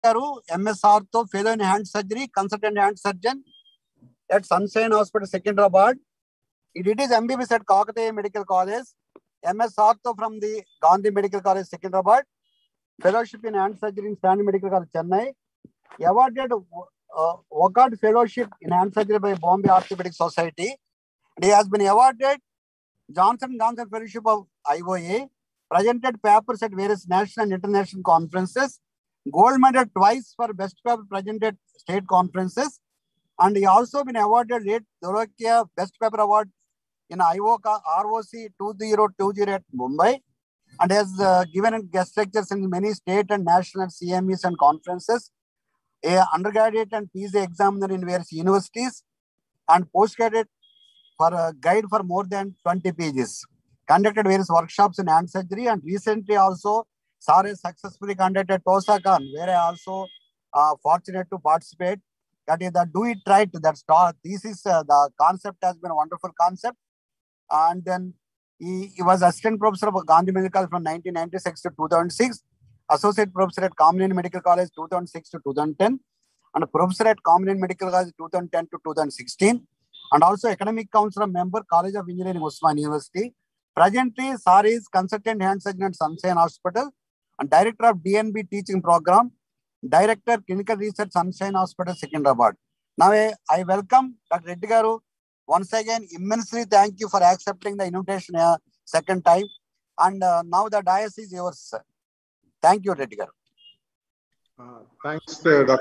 Garu, MSR to fellow in hand surgery, consultant hand surgeon at Sunshine Hospital, Secunderabad. He did his MBBS at Kakatiya Medical College, MS Ortho from the Gandhi Medical College, Secunderabad, fellowship in hand surgery in Stanley Medical College, Chennai. He awarded Wockard Fellowship in hand surgery by Bombay Orthopedic Society. And he has been awarded Johnson Johnson Fellowship of IOA, presented papers at various national and international conferences, gold medal twice for best paper presented state conferences, and he also been awarded late Dorokia Best Paper Award in IOCA ROC 2020 at Mumbai, and has given guest lectures in many state and national CMEs and conferences, a undergraduate and PhD examiner in various universities, and postgraduate for a guide for more than 20 pages. Conducted various workshops in hand surgery, and recently also Sare successfully conducted TOSACON, where I also fortunate to participate. That is the Do It Right. That's thesis. The concept has been a wonderful concept. And then he was assistant professor of Gandhi Medical College from 1996 to 2006, associate professor at Commonwealth Medical College 2006 to 2010, and professor at Commonwealth Medical College 2010 to 2016, and also academic council member, College of Engineering, Osman University. Presently, Sar is consultant hand surgeon at Sunshine Hospital and director of DNB teaching program, director clinical research, Sunshine Hospital, Secunderabad. Now I welcome Dr. Reddy Garu. Once again, immensely thank you for accepting the invitation second time. And now the dais is yours, sir. Thank you, Reddy Garu. Thanks,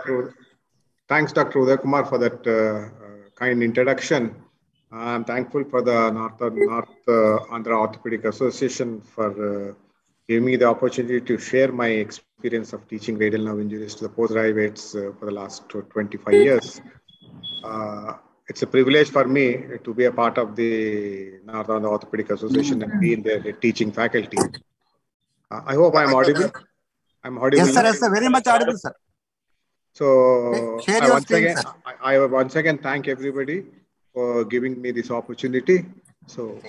Dr. Uday Kumar, for that kind introduction. I'm thankful for the North Andhra Orthopedic Association for giving me the opportunity to share my experience of teaching radial nerve injuries to the postgraduates for the last 25 years. It's a privilege for me to be a part of the North Andhra Orthopedic Association and be in the teaching faculty. I hope I'm audible. I'm audible. Yes, sir. Yes, sir. Very much audible, sir. So I once again thank everybody for giving me this opportunity. So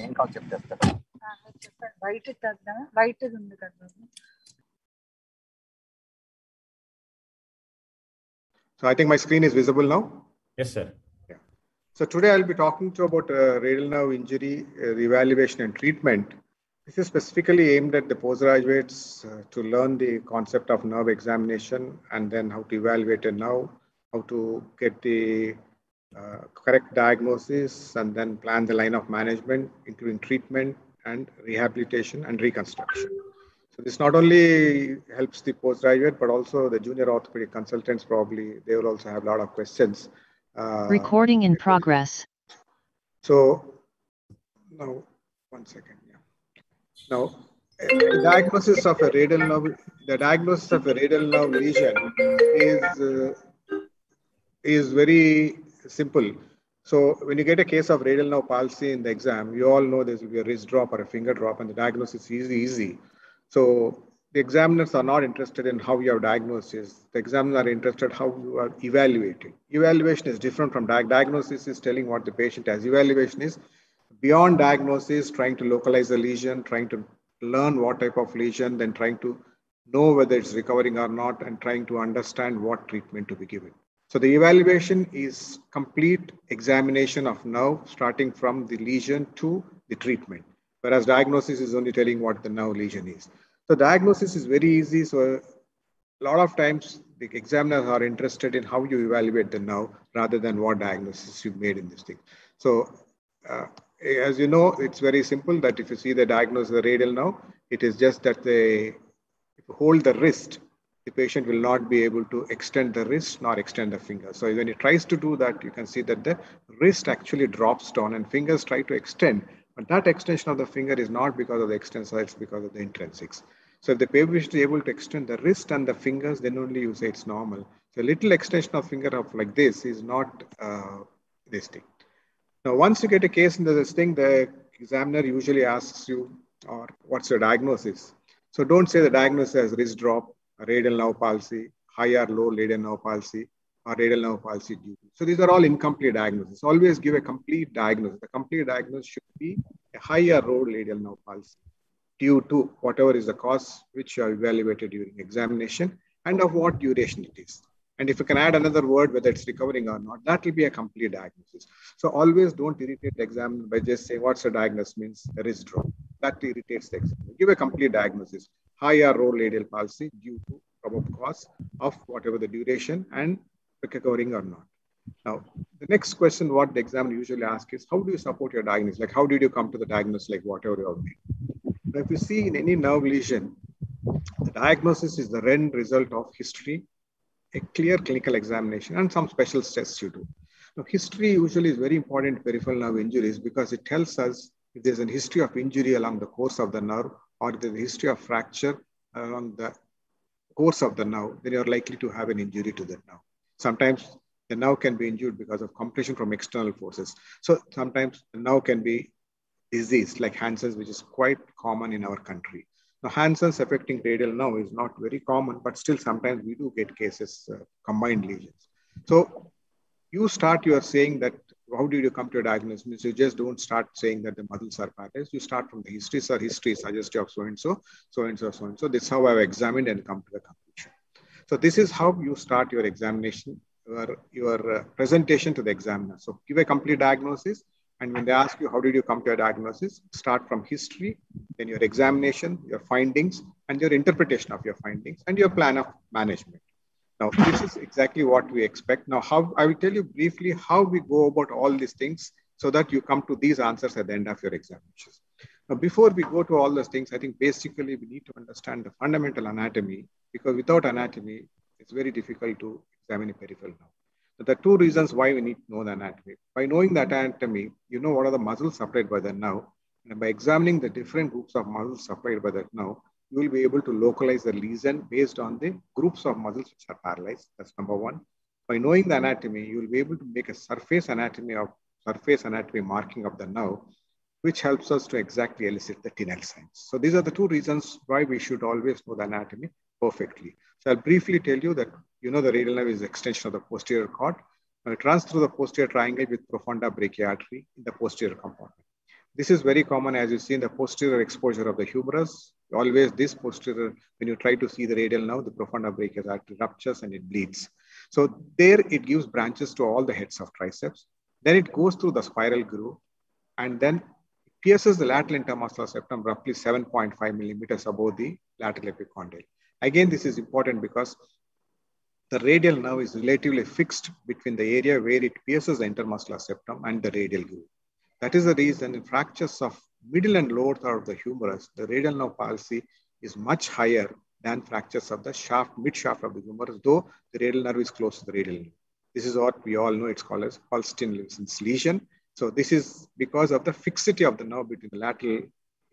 I think my screen is visible now. Yes, sir. Yeah. So today I'll be talking to you about radial nerve injury, the evaluation and treatment. This is specifically aimed at the postgraduates to learn the concept of nerve examination and then how to evaluate a nerve, how to get the correct diagnosis and then plan the line of management, including treatment and rehabilitation and reconstruction. So this not only helps the postgraduate, but also the junior orthopedic consultants probably, they will also have a lot of questions. Recording in progress. So now, one second. Yeah. Now, the diagnosis of a radial nerve lesion is very simple. So when you get a case of radial nerve palsy in the exam, you all know there will be a wrist drop or a finger drop, and the diagnosis is easy. So the examiners are not interested in how you have diagnosis. The examiners are interested how you are evaluating. Evaluation is different from diagnosis is telling what the patient has. Evaluation is beyond diagnosis, trying to localize the lesion, trying to learn what type of lesion, then trying to know whether it's recovering or not, and trying to understand what treatment to be given. So the evaluation is complete examination of nerve, starting from the lesion to the treatment, whereas diagnosis is only telling what the nerve lesion is. So diagnosis is very easy. So a lot of times the examiners are interested in how you evaluate the nerve rather than what diagnosis you made in this thing. So as you know, it's very simple that if you see the diagnosis of the radial nerve, it is just that if you hold the wrist, the patient will not be able to extend the wrist nor extend the finger. So when he tries to do that, you can see that the wrist actually drops down and fingers try to extend. But that extension of the finger is not because of the extensor, it's because of the intrinsics. So if the patient is able to extend the wrist and the fingers, then only you say it's normal. So a little extension of finger of like this is not this thing. Now, once you get a case into this thing, the examiner usually asks you, or what's your diagnosis? So don't say the diagnosis as wrist drop, radial nerve palsy, high or low radial nerve palsy, or radial nerve palsy due to. So these are all incomplete diagnoses. Always give a complete diagnosis. The complete diagnosis should be a high or low radial nerve palsy due to whatever is the cause which you are evaluated during examination. and of what duration it is. And if you can add another word, whether it's recovering or not, that will be a complete diagnosis. So always don't irritate the examiner by just saying what's a diagnosis means there is drop. That irritates the examiner. Give a complete diagnosis. High or low radial palsy due to probable cause of whatever the duration and recovering or not. Now, the next question what the examiner usually asks is, how do you support your diagnosis? Like, how did you come to the diagnosis, like whatever you have made? Now, if you see in any nerve lesion, the diagnosis is the end result of history, a clear clinical examination, and some special tests you do. Now, history usually is very important in peripheral nerve injuries because it tells us if there's a history of injury along the course of the nerve or there's a history of fracture along the course of the nerve, then you're likely to have an injury to the nerve. Sometimes the nerve can be injured because of compression from external forces. So sometimes the nerve can be diseased like Hansen's, which is quite common in our country. Now, Hansen's affecting radial nerve is not very common, but still sometimes we do get cases, combined lesions. So you start your saying that, how did you come to a diagnosis? You just don't start saying that the muscles are paralyzed. You start from the history. So history is suggestive of so-and-so, so-and-so, so-and-so. This is how I've examined and come to the conclusion. So this is how you start your examination, your presentation to the examiner. So give a complete diagnosis. And when they ask you, how did you come to a diagnosis? Start from history, then your examination, your findings, and your interpretation of your findings, and your plan of management. Now, this is exactly what we expect. Now, I will tell you briefly how we go about all these things so that you come to these answers at the end of your examinations. Now, before we go to all those things, I think basically we need to understand the fundamental anatomy, because without anatomy, it's very difficult to examine a peripheral nerve. There are two reasons why we need to know the anatomy. By knowing the anatomy, you know what are the muscles supplied by the nerve. And by examining the different groups of muscles supplied by that nerve, you will be able to localize the lesion based on the groups of muscles which are paralyzed. That's number one. By knowing the anatomy, you will be able to make a surface anatomy marking of the nerve, which helps us to exactly elicit the Tinel signs. So these are the two reasons why we should always know the anatomy perfectly. So I'll briefly tell you that you know the radial nerve is the extension of the posterior cord. It runs through the posterior triangle with profunda brachii artery in the posterior compartment. This is very common as you see in the posterior exposure of the humerus. Always this posterior, when you try to see the radial nerve, the profunda brachii artery ruptures and it bleeds. So there it gives branches to all the heads of triceps. Then it goes through the spiral groove and then pierces the lateral intermuscular septum roughly 7.5 millimeters above the lateral epicondyle. Again, this is important because the radial nerve is relatively fixed between the area where it pierces the intermuscular septum and the radial groove. That is the reason in fractures of middle and lower third of the humerus, the radial nerve palsy is much higher than fractures of the mid-shaft of the humerus, though the radial nerve is close to the radial nerve. This is what we all know, it's called as Holstein-Lewison's lesion. So this is because of the fixity of the nerve between the lateral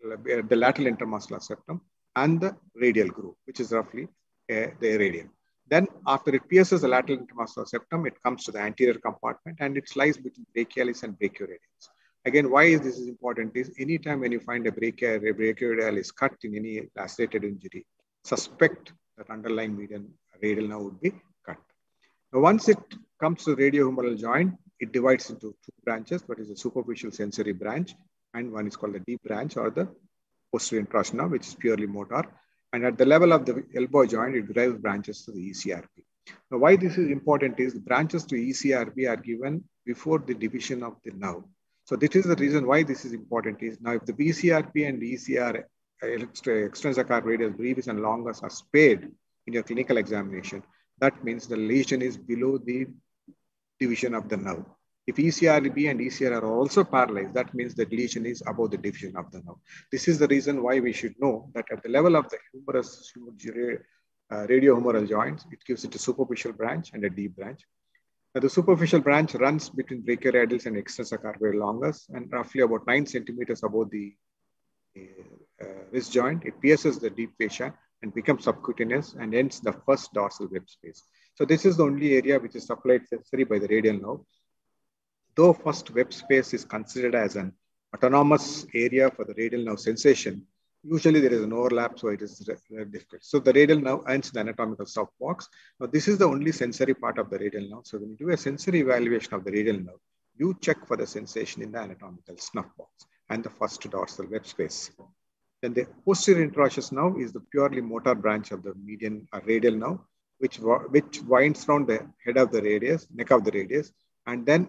intermuscular septum and the radial groove, which is roughly the radian. Then after it pierces the lateral intermuscular septum, it comes to the anterior compartment and it lies between brachialis and brachioradius. Again, why this is important is anytime when you find a brachioradialis cut in any lacerated injury, suspect that underlying median radial nerve would be cut. Now, once it comes to the radiohumeral joint, it divides into two branches. What is the superficial sensory branch, and one is called the deep branch or the posterior introstinal, which is purely motor. And at the level of the elbow joint, it derives branches to the ECRP. Now, why this is important is the branches to ECRP are given before the division of the nerve. So this is the reason why this is important is now if the BCRP and ECR, extensor carp radius brevis and longus are spared in your clinical examination, that means the lesion is below the division of the nerve. If ECRB and ECR are also paralyzed, that means the lesion is above the division of the nerve. This is the reason why we should know that at the level of the humerus, radiohumeral joints, it gives it a superficial branch and a deep branch. Now, the superficial branch runs between brachioradius and extensor carpi longus and roughly about 9 centimeters above the wrist joint. It pierces the deep fascia and becomes subcutaneous and ends the first dorsal web space. So this is the only area which is supplied sensory by the radial nerve. Though first web space is considered as an autonomous area for the radial nerve sensation, usually there is an overlap, so it is difficult. So the radial nerve ends the anatomical stopbox. Now this is the only sensory part of the radial nerve. So when you do a sensory evaluation of the radial nerve, you check for the sensation in the anatomical snuff box and the first dorsal web space. Then the posterior interosseous nerve is the purely motor branch of the median radial nerve. which winds around the head of the radius, neck of the radius, and then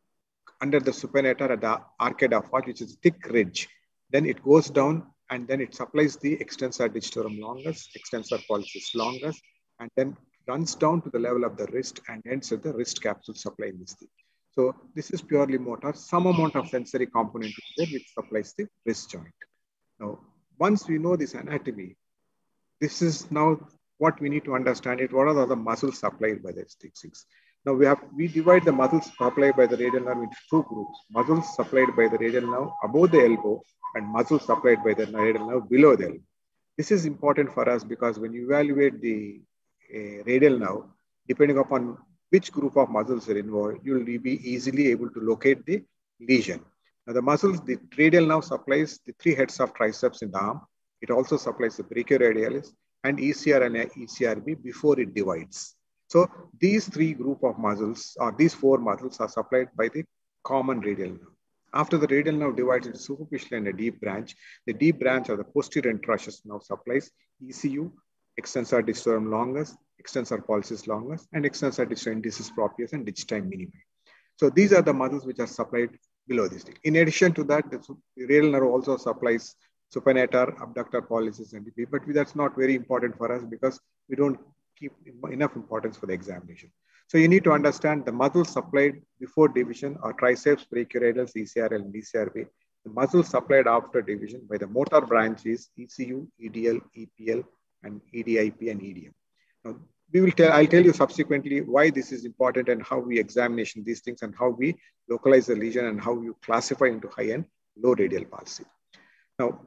under the supinator at the arcade of arch, which is thick ridge. Then it goes down and then it supplies the extensor digitorum longus, extensor pollicis longus, and then runs down to the level of the wrist and ends at the wrist capsule supplying this thing. So this is purely motor. Some amount of sensory component is there which supplies the wrist joint. Now, once we know this anatomy, this is now what we need to understand it. What are the muscles supplied by the things? Now we divide the muscles supplied by the radial nerve into two groups. Muscles supplied by the radial nerve above the elbow and muscles supplied by the radial nerve below the elbow. This is important for us because when you evaluate the radial nerve, depending upon which group of muscles are involved, you will be easily able to locate the lesion. Now the muscles, the radial nerve supplies the three heads of triceps in the arm. It also supplies the brachioradialis and ECR and ECRB before it divides. So these three group of muscles or these four muscles are supplied by the common radial nerve. After the radial nerve divides into superficial and a deep branch, the deep branch of the posterior interosseous nerve supplies ECU, extensor digitorum longus, extensor pollicis longus, and extensor digitorum indicis proprius and digitorum minimi. So these are the muscles which are supplied below this thing. In addition to that, the radial nerve also supplies supinator, abductor pollicis, and DP, but that's not very important for us because we don't keep enough importance for the examination. So you need to understand the muscles supplied before division are triceps, brachioradials, ECRL, and ECRB. The muscles supplied after division by the motor branch is ECU, EDL, EPL, and EDIP and EDM. Now, I'll tell you subsequently why this is important and how we examination these things and how we localize the lesion and how you classify into high and low radial palsy. Now,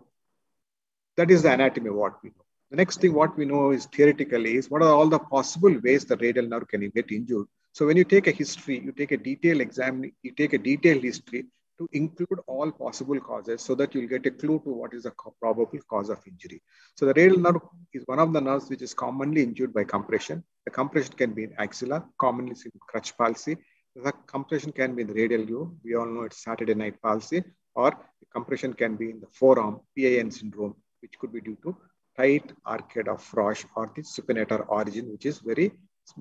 that is the anatomy of what we know. The next thing what we know is theoretically is what are all the possible ways the radial nerve can get injured. So when you take a history, you take a detailed exam, you take a detailed history to include all possible causes so that you'll get a clue to what is the probable cause of injury. So the radial nerve is one of the nerves which is commonly injured by compression. The compression can be in axilla, commonly seen in crutch palsy. The compression can be in the radial groove. We all know it's Saturday night palsy, or the compression can be in the forearm, PIN syndrome, which could be due to tight arcade of Frosch or the supinator origin, which is very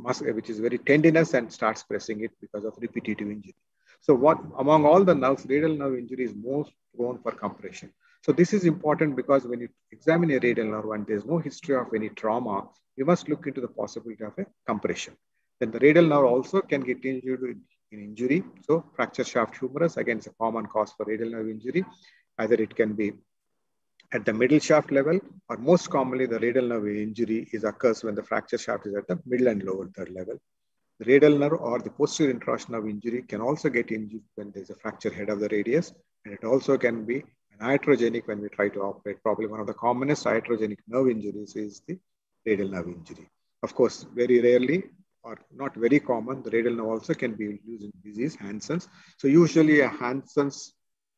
tendinous and starts pressing it because of repetitive injury. So what among all the nerves, radial nerve injury is most prone for compression. So this is important because when you examine a radial nerve and there's no history of any trauma, you must look into the possibility of a compression. Then the radial nerve also can get injured in injury. So fracture shaft humerus, again, is a common cause for radial nerve injury. Either it can be at the middle shaft level, or most commonly the radial nerve injury occurs when the fracture shaft is at the middle and lower third level. The radial nerve or the posterior interosseous nerve injury can also get injured when there's a fracture head of the radius, and it also can be an iatrogenic when we try to operate. Probably one of the commonest iatrogenic nerve injuries is the radial nerve injury. Of course, very rarely or not very common, the radial nerve also can be used in disease, Hansen's. So usually a Hansen's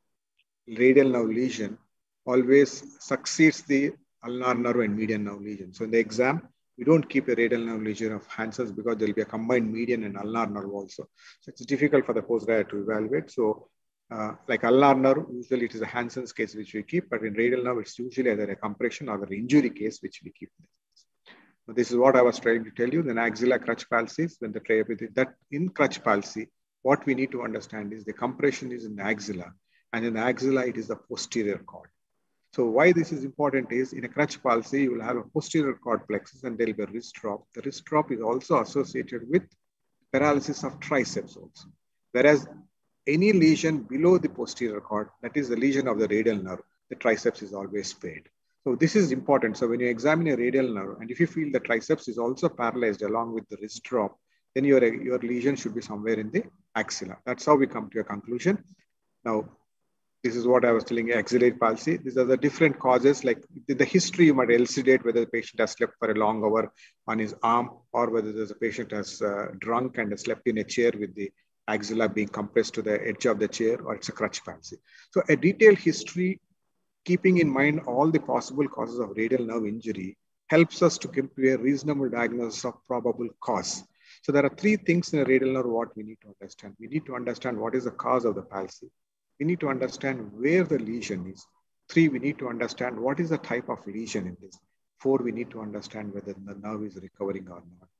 radial nerve lesion always succeeds the ulnar nerve and median nerve lesion. So in the exam, we don't keep a radial nerve lesion of Hansen's because there will be a combined median and ulnar nerve also. So it's difficult for the postgrad to evaluate. So like ulnar nerve, usually it is a Hansen's case which we keep, but in radial nerve, it's usually either a compression or an injury case which we keep. So this is what I was trying to tell you. Then axilla crutch palsy, when the triapathy, that in crutch palsy, what we need to understand is the compression is in the axilla, and in the axilla, it is the posterior cord. So why this is important is in a crutch palsy, you will have a posterior cord plexus and there will be a wrist drop. The wrist drop is also associated with paralysis of triceps also. Whereas any lesion below the posterior cord, that is the lesion of the radial nerve, the triceps is always spared. So this is important. So when you examine a radial nerve, and if you feel the triceps is also paralyzed along with the wrist drop, then your lesion should be somewhere in the axilla. That's how we come to a conclusion. Now, this is what I was telling you, axillary palsy. These are the different causes. Like in the history, you might elucidate whether the patient has slept for a long hour on his arm, or whether there's a patient has drunk and has slept in a chair with the axilla being compressed to the edge of the chair, or it's a crutch palsy. So a detailed history, keeping in mind all the possible causes of radial nerve injury, helps us to come to a reasonable diagnosis of probable cause. So there are three things in a radial nerve what we need to understand. We need to understand what is the cause of the palsy. We need to understand where the lesion is. 3, we need to understand what is the type of lesion in this. 4, we need to understand whether the nerve is recovering or not.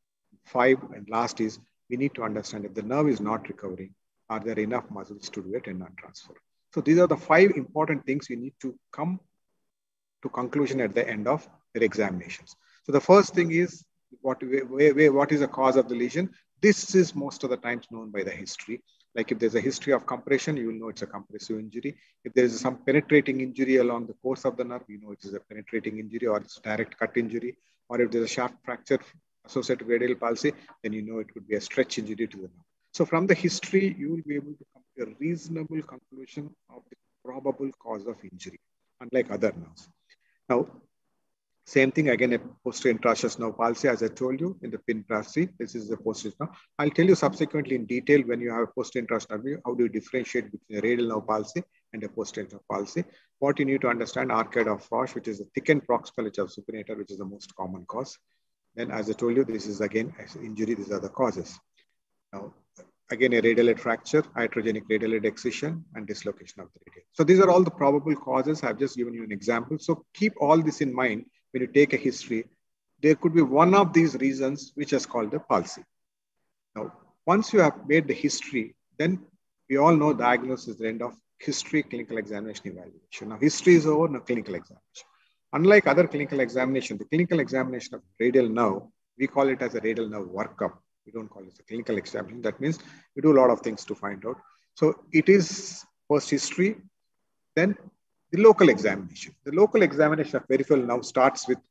5 and last is we need to understand if the nerve is not recovering, are there enough muscles to do a tendon transfer? So these are the 5 important things you need to come to conclusion at the end of their examinations. So the first thing is what is the cause of the lesion? This is most of the times known by the history. Like if there's a history of compression, you will know it's a compressive injury. If there is some penetrating injury along the course of the nerve, you know it is a penetrating injury or it's a direct cut injury. Or if there's a shaft fracture associated with radial palsy, then you know it could be a stretch injury to the nerve. So from the history, you will be able to come to a reasonable conclusion of the probable cause of injury, unlike other nerves. Now, same thing again, a posterior intraosseous nerve palsy, as I told you in the pin palsy. This is the posterior nerve. I'll tell you subsequently in detail when you have a posterior intraosseous nerve, how do you differentiate between a radial nerve palsy and a posterior nerve palsy. What you need to understand, arcade of Frosch, which is the thickened proximal edge of supinator, which is the most common cause. Then, as I told you, this is again injury. These are the causes. Now, again, a radial head fracture, iatrogenic radial head excision, and dislocation of the radial. So these are all the probable causes. I've just given you an example. So keep all this in mind when you take a history. There could be one of these reasons which is called the palsy. Now, once you have made the history, then we all know diagnosis is the end of history, clinical examination, evaluation. Now, history is over, now clinical examination. Unlike other clinical examination, the clinical examination of radial nerve, we call it as a radial nerve workup. We don't call it a clinical examination. That means we do a lot of things to find out. So it is first history, then the local examination. The local examination of peripheral nerve starts with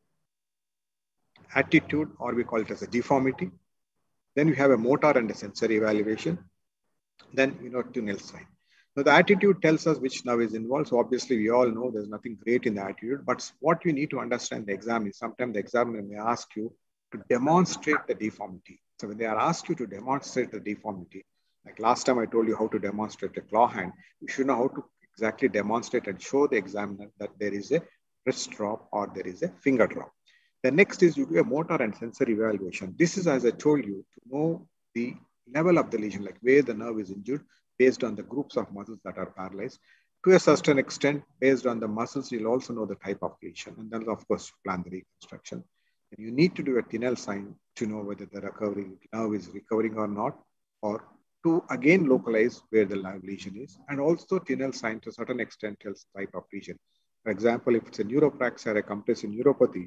attitude, or we call it as a deformity. Then we have a motor and a sensory evaluation. Then, tunnel sign. Now, the attitude tells us which nerve is involved. So obviously, we all know there's nothing great in the attitude. But what you need to understand the exam is sometimes the examiner may ask you to demonstrate the deformity. So when they are asked you to demonstrate the deformity, like last time I told you how to demonstrate a claw hand, you should know how to exactly demonstrate and show the examiner that there is a wrist drop or there is a finger drop. The next is you do a motor and sensory evaluation. This is, as I told you, to know the level of the lesion, like where the nerve is injured based on the groups of muscles that are paralyzed. To a certain extent, based on the muscles, you'll also know the type of lesion. And then, of course, plan the reconstruction. And you need to do a Tinel sign to know whether the recovery nerve is recovering or not, or to again localize where the lesion is. And also Tinel sign to a certain extent tells the type of lesion. For example, if it's a neuropraxia or a compressive neuropathy,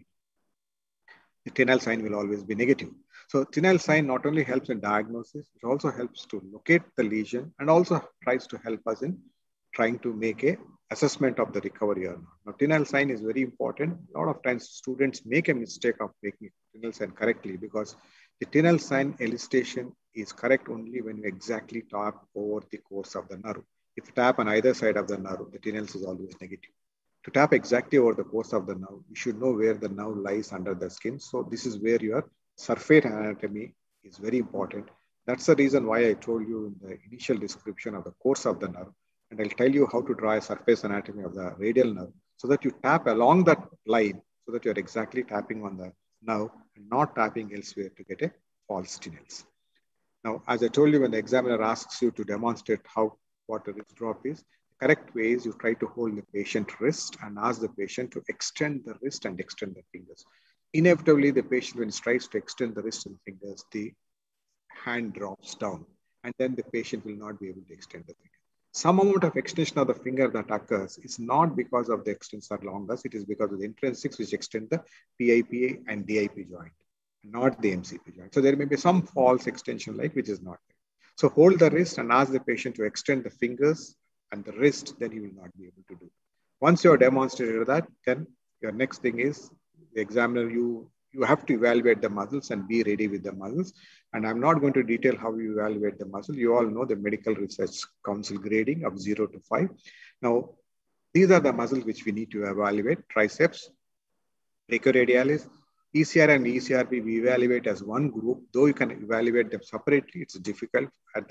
the Tinel sign will always be negative. So Tinel sign not only helps in diagnosis, it also helps to locate the lesion and also tries to help us in trying to make a assessment of the recovery or not. Now, Tinel sign is very important. A lot of times students make a mistake of making Tinel sign correctly because the Tinel sign elicitation is correct only when you exactly tap over the course of the nerve. If you tap on either side of the nerve, the Tinel is always negative. To tap exactly over the course of the nerve, you should know where the nerve lies under the skin. So this is where your surface anatomy is very important. That's the reason why I told you in the initial description of the course of the nerve. And I'll tell you how to draw a surface anatomy of the radial nerve so that you tap along that line so that you're exactly tapping on the nerve and not tapping elsewhere to get a false Tinels. Now, as I told you, when the examiner asks you to demonstrate what a wrist drop is, the correct way is you try to hold the patient wrist and ask the patient to extend the wrist and extend the fingers. Inevitably, the patient, when he tries to extend the wrist and fingers, the hand drops down and then the patient will not be able to extend the finger. Some amount of extension of the finger that occurs is not because of the extensor longus, it is because of the intrinsics which extend the PIPA and DIP joint, not the MCP joint. So there may be some false extension which is not there. So hold the wrist and ask the patient to extend the fingers and the wrist, then he will not be able to do. Once you have demonstrated that, then your next thing is the examiner, you have to evaluate the muscles and be ready with the muscles. And I'm not going to detail how you evaluate the muscle. You all know the Medical Research Council grading of 0 to 5. Now, these are the muscles which we need to evaluate: triceps, brachioradialis, ECR and ECRP we evaluate as one group, though you can evaluate them separately. It's difficult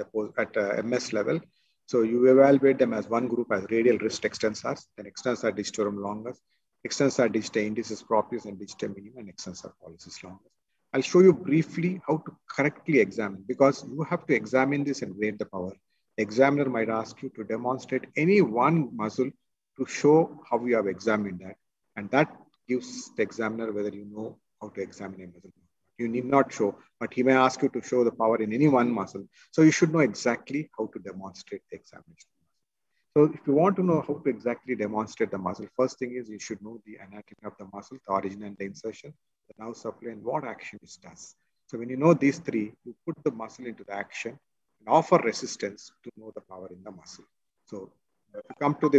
at MS level. So you evaluate them as one group as radial wrist extensors, then extensor digitorum longus, extensor digita indicis proprius and digita minima, and extensor pollicis longus. I'll show you briefly how to correctly examine, because you have to examine this and grade the power. The examiner might ask you to demonstrate any one muscle to show how you have examined that. And that gives the examiner whether you know how to examine a muscle. You need not show, but he may ask you to show the power in any one muscle. So you should know exactly how to demonstrate the examination. So if you want to know how to exactly demonstrate the muscle, first thing is you should know the anatomy of the muscle, the origin and the insertion, the nerve supply, and what action it does. So when you know these three, you put the muscle into the action and offer resistance to know the power in the muscle. So to come to the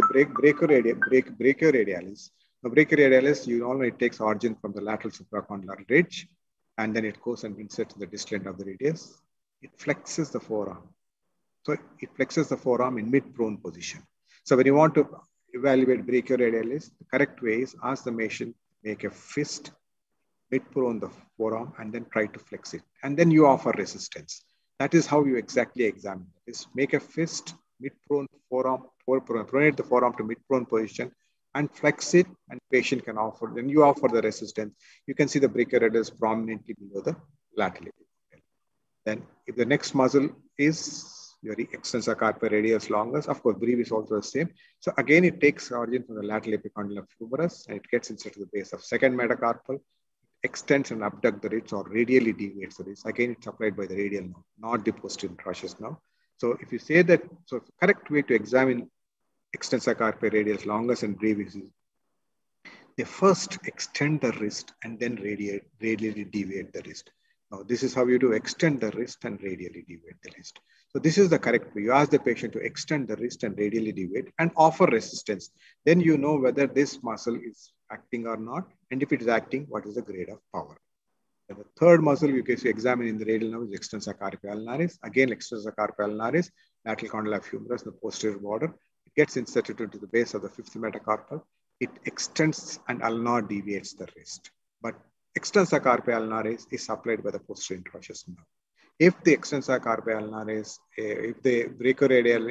brachioradialis. The brachioradialis, you all know it takes origin from the lateral supracondylar ridge, and then it goes and inserts the distal end of the radius. It flexes the forearm. So it flexes the forearm in mid-prone position. So when you want to evaluate brachioradialis, the correct way is ask the patient make a fist mid-prone the forearm and then try to flex it. And then you offer resistance. That is how you exactly examine it. Is make a fist mid-prone forearm, pronate the forearm to mid-prone position and flex it, and patient can offer, then you offer the resistance. You can see the brachioradialis prominently below the lateral epicondyle. Then if the next muscle is your extensor carpi radius longus, of course, brevis is also the same. So again, it takes origin from the lateral epicondylum humerus and it gets inserted to the base of second metacarpal, extends and abducts the wrist or radially deviates the wrist. Again, it's applied by the radial nerve, not the posterior intraosseous nerve. So if you say that, so the correct way to examine extensor carpi radius longus and brevis is they first extend the wrist and then radially deviate the wrist. Now, this is how you do extend the wrist and radially deviate the wrist. So this is the correct way. You ask the patient to extend the wrist and radially deviate and offer resistance. Then you know whether this muscle is acting or not. And if it is acting, what is the grade of power? And the third muscle you can examine in the radial nerve is extensor carpi ulnaris. Again, extensor carpi ulnaris, lateral condyle of humerus, the posterior border. It gets inserted into the base of the fifth metacarpal. It extends and ulnar deviates the wrist. But extensor carpi ulnaris is supplied by the posterior intraosseous nerve. If the extensor carpi ulnaris, if the brachioradial,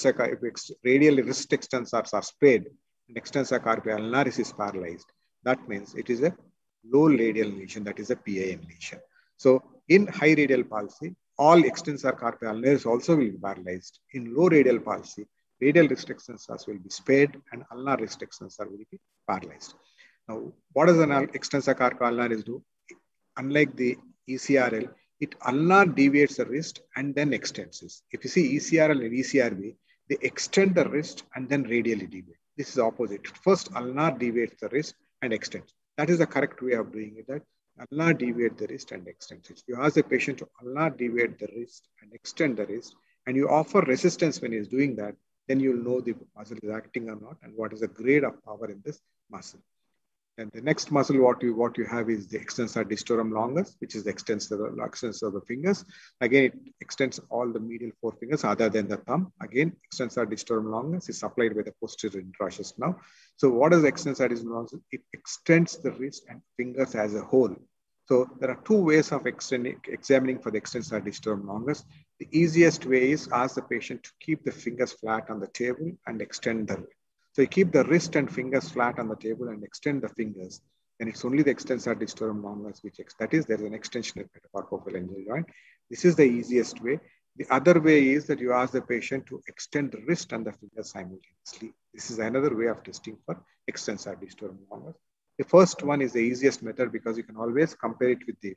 if radial wrist extensors are sprayed and extensor carpi ulnaris is paralyzed, that means it is a low radial lesion, that is a PIN lesion. So in high radial palsy, all extensor carpi ulnaris also will be paralyzed. In low radial palsy, radial wrist extensors will be spared and ulnar wrist extensor will be paralyzed. Now, what does an extensor carpi ulnaris do? Unlike the ECRL, it ulnar deviates the wrist and then extends it. If you see ECRL and ECRB, they extend the wrist and then radially deviate. This is opposite. First, ulnar deviates the wrist and extends. That is the correct way of doing it. That ulnar deviate the wrist and extend it. You ask the patient to ulnar deviate the wrist and extend the wrist, and you offer resistance when he is doing that. Then you'll know the muscle is acting or not, and what is the grade of power in this muscle. And the next muscle, what you have is the extensor digitorum longus, which is the extensor of the fingers. Again, it extends all the medial four fingers other than the thumb. Again, extensor digitorum longus is supplied by the posterior intraosseous nerve. So what is the extensor digitorum longus? It extends the wrist and fingers as a whole. So there are two ways of examining for the extensor digitorum longus. The easiest way is ask the patient to keep the fingers flat on the table and extend the. So you keep the wrist and fingers flat on the table and extend the fingers. And it's only the extensor digitorum longus which that is, there's an extension of metacarpophalangeal joint. This is the easiest way. The other way is that you ask the patient to extend the wrist and the fingers simultaneously. This is another way of testing for extensor digitorum longus. The first one is the easiest method because you can always compare it with the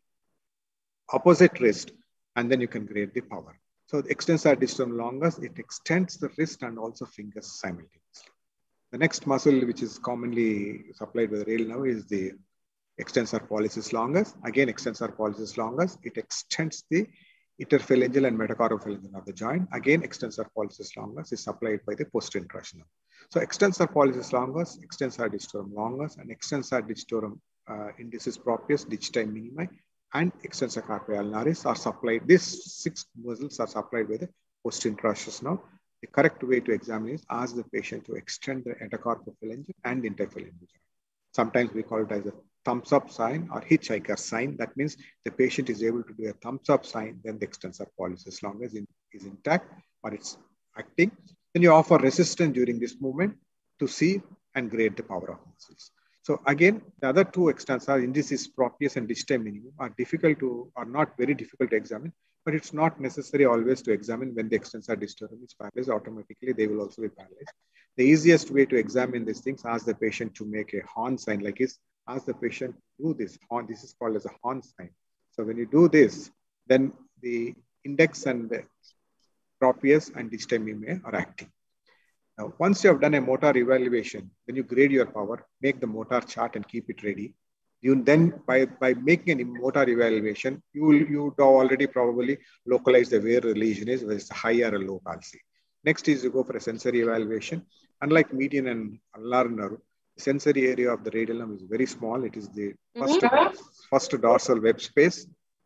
opposite wrist and then you can grade the power. So the extensor digitorum longus, it extends the wrist and also fingers simultaneously. The next muscle, which is commonly supplied by the radial nerve, is the extensor pollicis longus. Again, extensor pollicis longus, it extends the interphalangeal and metacarpophalangeal of the joint. Again, extensor pollicis longus is supplied by the posterior intraosseous nerve. So extensor pollicis longus, extensor digitorum longus, and extensor digitorum indicis proprius, digiti minimi, and extensor carpi ulnaris are supplied. These 6 muscles are supplied by the posterior intraosseous nerve. The correct way to examine is ask the patient to extend the metacarpophalangeal and interphalangeal. Sometimes we call it as a thumbs up sign or hitchhiker sign. That means the patient is able to do a thumbs up sign, then the extensor pollicis longus is intact or it's acting. Then you offer resistance during this movement to see and grade the power of muscles. So again, the other 2 extensors, indicis proprius and digiti minimum, are not very difficult to examine, but it's not necessary always to examine when the extensor digitorum is paralyzed. Automatically, they will also be paralyzed. The easiest way to examine these things, ask the patient to make a horn sign like this. Ask the patient to do this horn. This is called as a horn sign. So when you do this, then the index and the proprius and distemimae are acting. Now, once you have done a motor evaluation, when you grade your power, make the motor chart and keep it ready. You then, by making a motor evaluation, you would already probably localize the where the lesion is, whether it's high or a low palsy. Next is you go for a sensory evaluation. Unlike median and ulnar nerve, the sensory area of the radial nerve is very small. It is the first dorsal web space.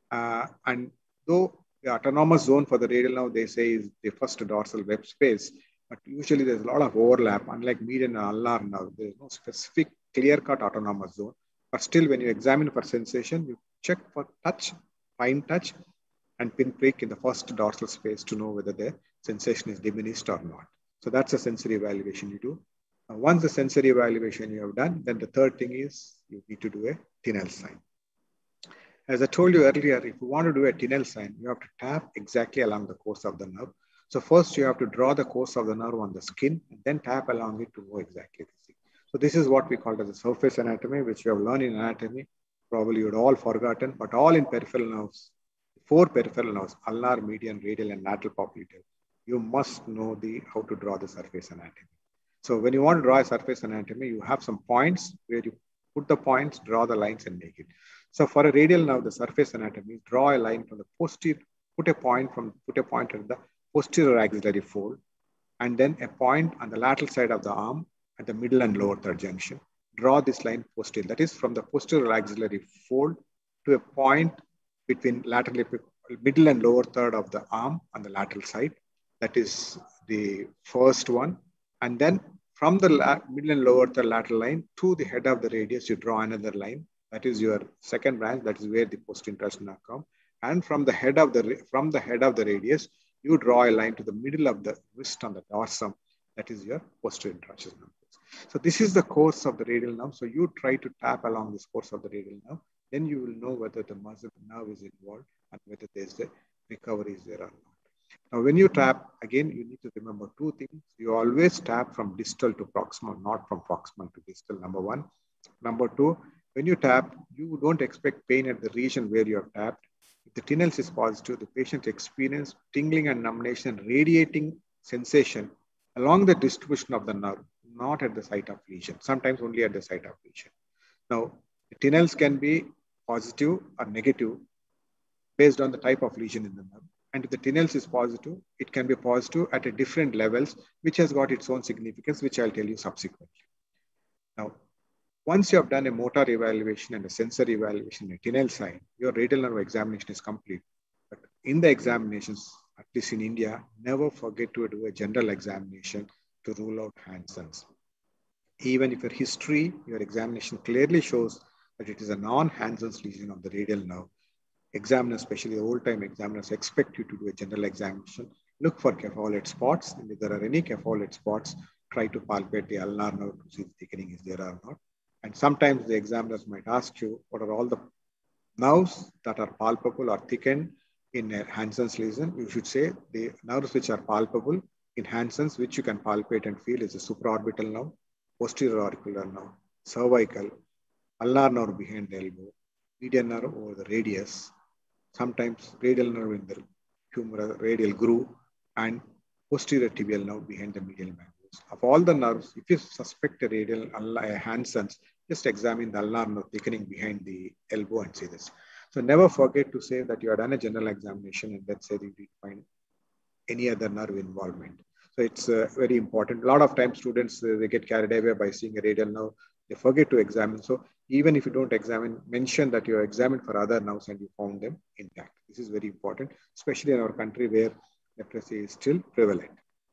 And though the autonomous zone for the radial nerve, they say, is the first dorsal web space, but usually there's a lot of overlap. Unlike median and ulnar nerve, there is no specific clear-cut autonomous zone. But still, when you examine for sensation, you check for touch, fine touch, and pinprick in the first dorsal space to know whether the sensation is diminished or not. So that's a sensory evaluation you do. Once the sensory evaluation you have done, then the third thing is you need to do a Tinel sign. As I told you earlier, if you want to do a Tinel sign, you have to tap exactly along the course of the nerve. So first you have to draw the course of the nerve on the skin and then tap along it to know exactly the thing. So this is what we call as a surface anatomy, which you have learned in anatomy. Probably you had all forgotten, but all in peripheral nerves, 4 peripheral nerves, ulnar, median, radial, and lateral popliteal. You must know how to draw the surface anatomy. So when you want to draw a surface anatomy, you have some points where you put the points, draw the lines, and make it. So for a radial nerve, the surface anatomy, draw a line from the posterior, put a point at the posterior axillary fold, and then a point on the lateral side of the arm at the middle and lower third junction. Draw this line posterior, that is from the posterior axillary fold to a point between middle and lower third of the arm on the lateral side. That is the first one. And then from the middle and lower third lateral line to the head of the radius, you draw another line. That is your second branch. That is where the post-interosseous nerve comes. And from the head of the radius, you draw a line to the middle of the wrist on the dorsum. That is your posterior interosseous nerve. So this is the course of the radial nerve. So you try to tap along this course of the radial nerve. Then you will know whether the muscle nerve is involved and whether there's a recovery is there or not. Now, when you tap, again, you need to remember 2 things. You always tap from distal to proximal, not from proximal to distal, number 1. Number 2, when you tap, you don't expect pain at the region where you have tapped. If the Tinel's is positive, the patient experiences tingling and numbness and radiating sensation along the distribution of the nerve, not at the site of lesion, sometimes only at the site of lesion. Now, the Tinel's can be positive or negative based on the type of lesion in the nerve. And if the Tinel's is positive, it can be positive at a different levels, which has got its own significance, which I'll tell you subsequently. Now, once you have done a motor evaluation and a sensory evaluation, a Tinel sign, your radial nerve examination is complete. But in the examinations, at least in India, never forget to do a general examination to rule out Hansen's. Even if your history, your examination clearly shows that it is a non-Hansen's lesion of the radial nerve, examiners, especially the old-time examiners, expect you to do a general examination. Look for cephaloid spots, and if there are any cephaloid spots, try to palpate the ulnar nerve to see if thickening is there or not. And sometimes the examiners might ask you, what are all the nerves that are palpable or thickened in a Hansen's lesion? You should say the nerves which are palpable in Hansen's, which you can palpate and feel, is a supraorbital nerve, posterior auricular nerve, cervical, ulnar nerve behind the elbow, median nerve over the radius, sometimes radial nerve in the humeral radial groove, and posterior tibial nerve behind the medial magnus. Of all the nerves, if you suspect a radial Hansen's, just examine the ulnar nerve thickening behind the elbow and see this. So never forget to say that you have done a general examination and let's say you did find any other nerve involvement. So it's very important. A lot of times students, they get carried away by seeing a radial nerve. They forget to examine. So even if you don't examine, mention that you examined for other nerves and you found them intact. This is very important, especially in our country where leprosy is still prevalent.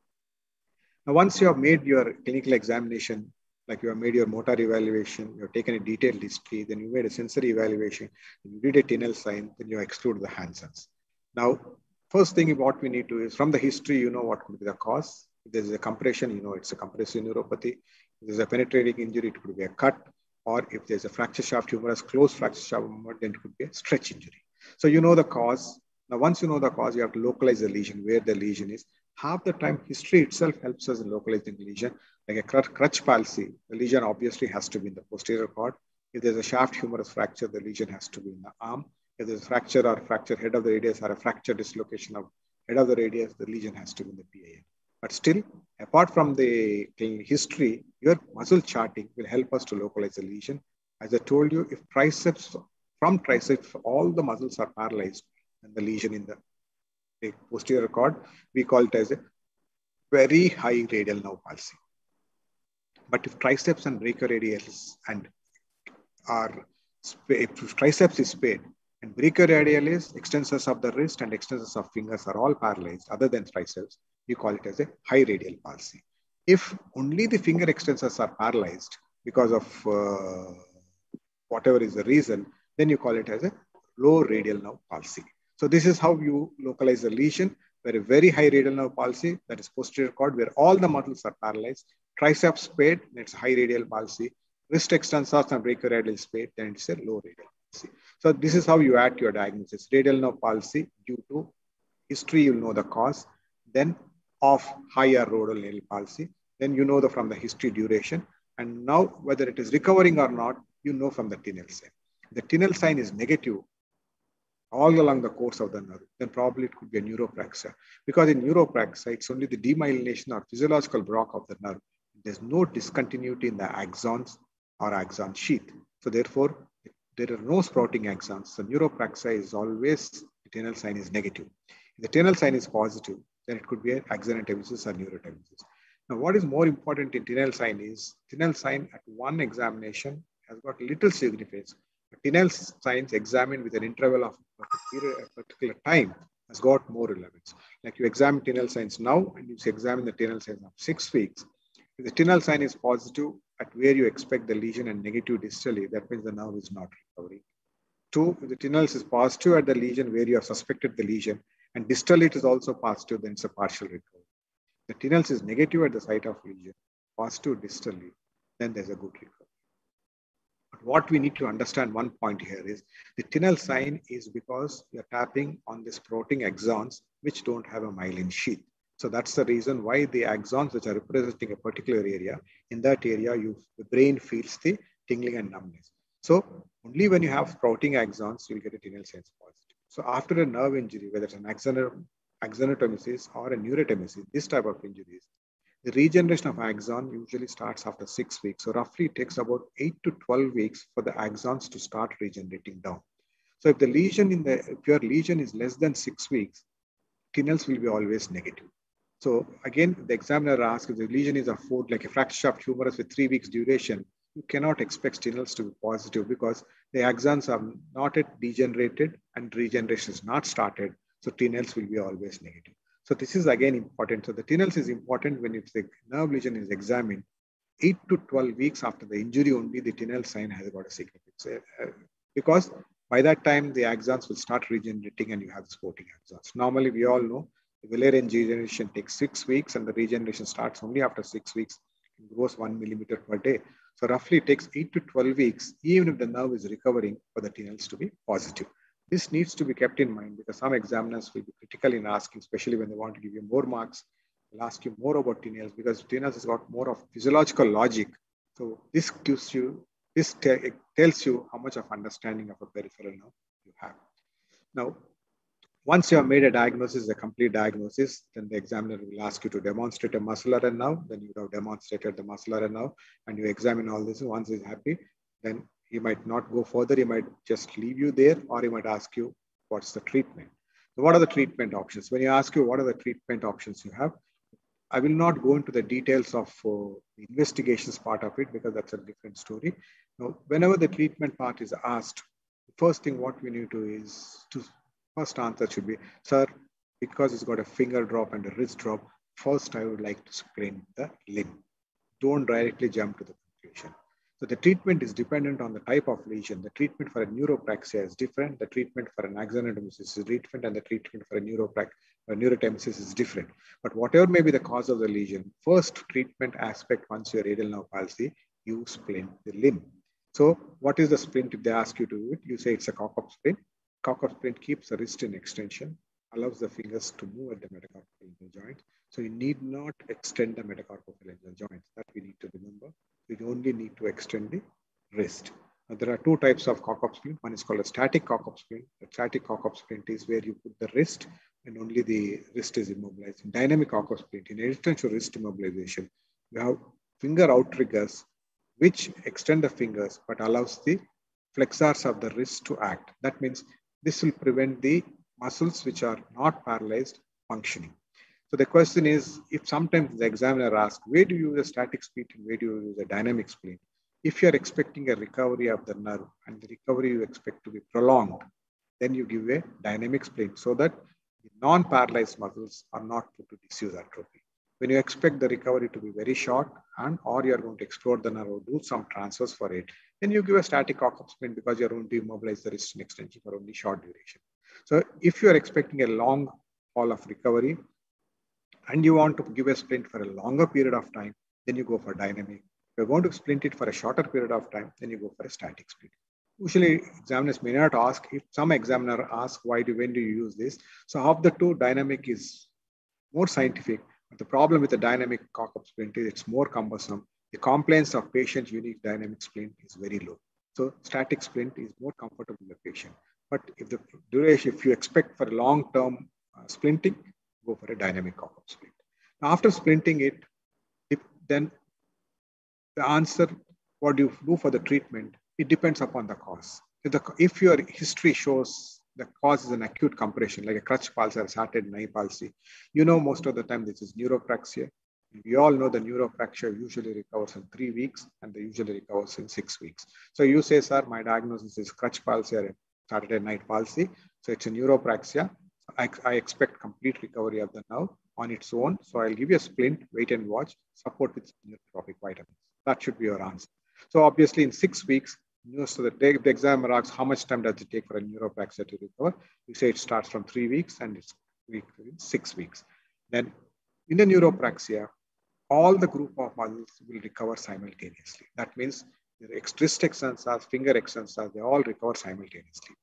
Now, once you have made your clinical examination, like you have made your motor evaluation, you have taken a detailed history, then you made a sensory evaluation, you did a Tinel sign, then you exclude the Hansen's. Now, first thing what we need to is from the history, you know what could be the cause. If there's a compression, you know it's a compressive neuropathy. If there's a penetrating injury, it could be a cut. Or if there's a fracture shaft humerus, closed fracture shaft humerus, then it could be a stretch injury. So you know the cause. Now, once you know the cause, you have to localize the lesion, where the lesion is. Half the time, history itself helps us in localizing the lesion. Like a crutch palsy, the lesion obviously has to be in the posterior cord. If there's a shaft humerus fracture, the lesion has to be in the arm. If there's a fracture or fracture head of the radius or a fracture dislocation of head of the radius, the lesion has to be in the PIN. But still, apart from the history, your muscle charting will help us to localize the lesion. As I told you, if from triceps, all the muscles are paralyzed and the lesion in the posterior cord, we call it as a very high radial nerve palsy. But if triceps and brachioradialis and if triceps is spared and brachioradialis, extensors of the wrist and extensors of fingers are all paralyzed other than triceps, you call it as a high radial palsy. If only the finger extensors are paralyzed because of whatever is the reason, then you call it as a low radial nerve palsy. So this is how you localize the lesion, where a very high radial nerve palsy, that is posterior cord, where all the muscles are paralyzed. Triceps spared, it's high radial palsy. Wrist extensors and brachioradial spared, then it's a low radial palsy. So this is how you add to your diagnosis. Radial nerve palsy due to history, you'll know the cause. Then of higher radial palsy, then you know from the history duration. And now whether it is recovering or not, you know from the Tinel sign. The Tinel sign is negative all along the course of the nerve, then probably it could be a neuropraxia. Because in neuropraxia, it's only the demyelination or physiological block of the nerve. There's no discontinuity in the axons or axon sheath. So therefore, there are no sprouting axons. So neuropraxia is always, the Tinel sign is negative. If the Tinel sign is positive, then it could be an axonotemesis or neurotemesis. Now, what is more important in Tinel sign is, Tinel sign at one examination has got little significance. Tinel signs examined with an interval of a particular time has got more relevance. Like you examine Tinel signs now and you examine the Tinel signs of 6 weeks. If the Tinel sign is positive at where you expect the lesion and negative distally, that means the nerve is not recovering. 2, if the Tinel is positive at the lesion where you have suspected the lesion and distally it is also positive, then it's a partial recovery. The Tinel is negative at the site of lesion, positive distally, then there's a good recovery. But what we need to understand, one point here is the Tinel sign is because you're tapping on the sprouting axons which don't have a myelin sheath. So that's the reason why the axons which are representing a particular area, in that area the brain feels the tingling and numbness. So only when you have sprouting axons, you'll get a Tinel sign positive. So after a nerve injury, whether it's an axonotemesis or a neurotemesis, this type of injuries, the regeneration of axon usually starts after 6 weeks. So roughly it takes about 8 to 12 weeks for the axons to start regenerating down. So if the lesion if your lesion is less than 6 weeks, Tinels will be always negative. So again, the examiner asks if the lesion is like a fracture shaft humerus with 3 weeks duration, you cannot expect Tinels to be positive because the axons are not yet degenerated and regeneration is not started. So Tinels will be always negative. So this is again important. So the Tinels is important when if the nerve lesion is examined 8 to 12 weeks after the injury, only the Tinel sign has got a significance. Because by that time, the axons will start regenerating and you have the sprouting axons. Normally, we all know the Wallerian regeneration takes 6 weeks and the regeneration starts only after 6 weeks. It grows 1 millimeter per day. So roughly it takes 8 to 12 weeks, even if the nerve is recovering, for the Tinels to be positive. This needs to be kept in mind because some examiners will be critical in asking, especially when they want to give you more marks, they'll ask you more about Tinels because Tinels has got more of physiological logic. So this tells you how much of understanding of a peripheral nerve you have. Now, once you have made a diagnosis, a complete diagnosis, then the examiner will ask you to demonstrate a muscular nerve. Then you would have demonstrated the muscular nerve and you examine all this. Once he's happy, then he might not go further. He might just leave you there, or he might ask you, what's the treatment? So what are the treatment options? When you ask you, what are the treatment options you have? I will not go into the details of the investigations part of it because that's a different story. Now, whenever the treatment part is asked, the first thing what we need to do is first answer should be, sir, because it's got a finger drop and a wrist drop, first I would like to sprain the limb. Don't directly jump to the conclusion. So the treatment is dependent on the type of lesion. The treatment for a neuropraxia is different. The treatment for an axonotemesis is different, and the treatment for a neurotemesis is different. But whatever may be the cause of the lesion, first treatment aspect once you're radial nerve palsy, you splint the limb. So what is the splint? If they ask you to do it, you say it's a cock-up splint. Cock-up splint keeps the wrist in extension, allows the fingers to move at the metacarpophalangeal joint. So you need not extend the metacarpophalangeal joint. That we need to remember. You only need to extend the wrist. Now there are two types of cock-up splint. One is called a static cock-up splint. The static cock-up splint is where you put the wrist and only the wrist is immobilized. In dynamic cock-up splint, in addition to wrist immobilization, you have finger outriggers which extend the fingers but allows the flexors of the wrist to act. That means this will prevent the muscles which are not paralyzed functioning. So the question is, if sometimes the examiner asks, where do you use a static splint and where do you use a dynamic splint? If you're expecting a recovery of the nerve and the recovery you expect to be prolonged, then you give a dynamic splint so that the non-paralyzed muscles are not put to disuse atrophy. When you expect the recovery to be very short and or you're going to explore the nerve or do some transfers for it, then you give a static cock-up splint because you're going to immobilize the wrist and extension for only short duration. So if you're expecting a long haul of recovery and you want to give a splint for a longer period of time, then you go for dynamic. If you're going to splint it for a shorter period of time, then you go for a static splint. Usually examiners may not ask. If some examiner asks, when do you use this? So of the two, dynamic is more scientific. But the problem with the dynamic cock-up splint is it's more cumbersome. The compliance of patient's unique dynamic splint is very low. So static splint is more comfortable with the patient. But if the duration, if you expect for a long-term splinting, go for a dynamic cock-up splint. Now, after splinting it, then the answer, what do you do for the treatment? It depends upon the cause. If your history shows the cause is an acute compression, like a crutch palsy or Saturday night palsy, you know most of the time this is neuropraxia. We all know the neuropraxia usually recovers in 3 weeks and they usually recovers in 6 weeks. So you say, sir, my diagnosis is crutch palsy or Saturday night palsy. So it's a neuropraxia. I expect complete recovery of the nerve on its own. So I'll give you a splint, wait and watch, support with neurotropic vitamins. That should be your answer. So obviously in 6 weeks, so the examiner asks how much time does it take for a neuropraxia to recover? You say it starts from 3 weeks and it's 6 weeks. Then in the neuropraxia, all the group of muscles will recover simultaneously. That means the wrist extensors, finger extensors, they all recover simultaneously.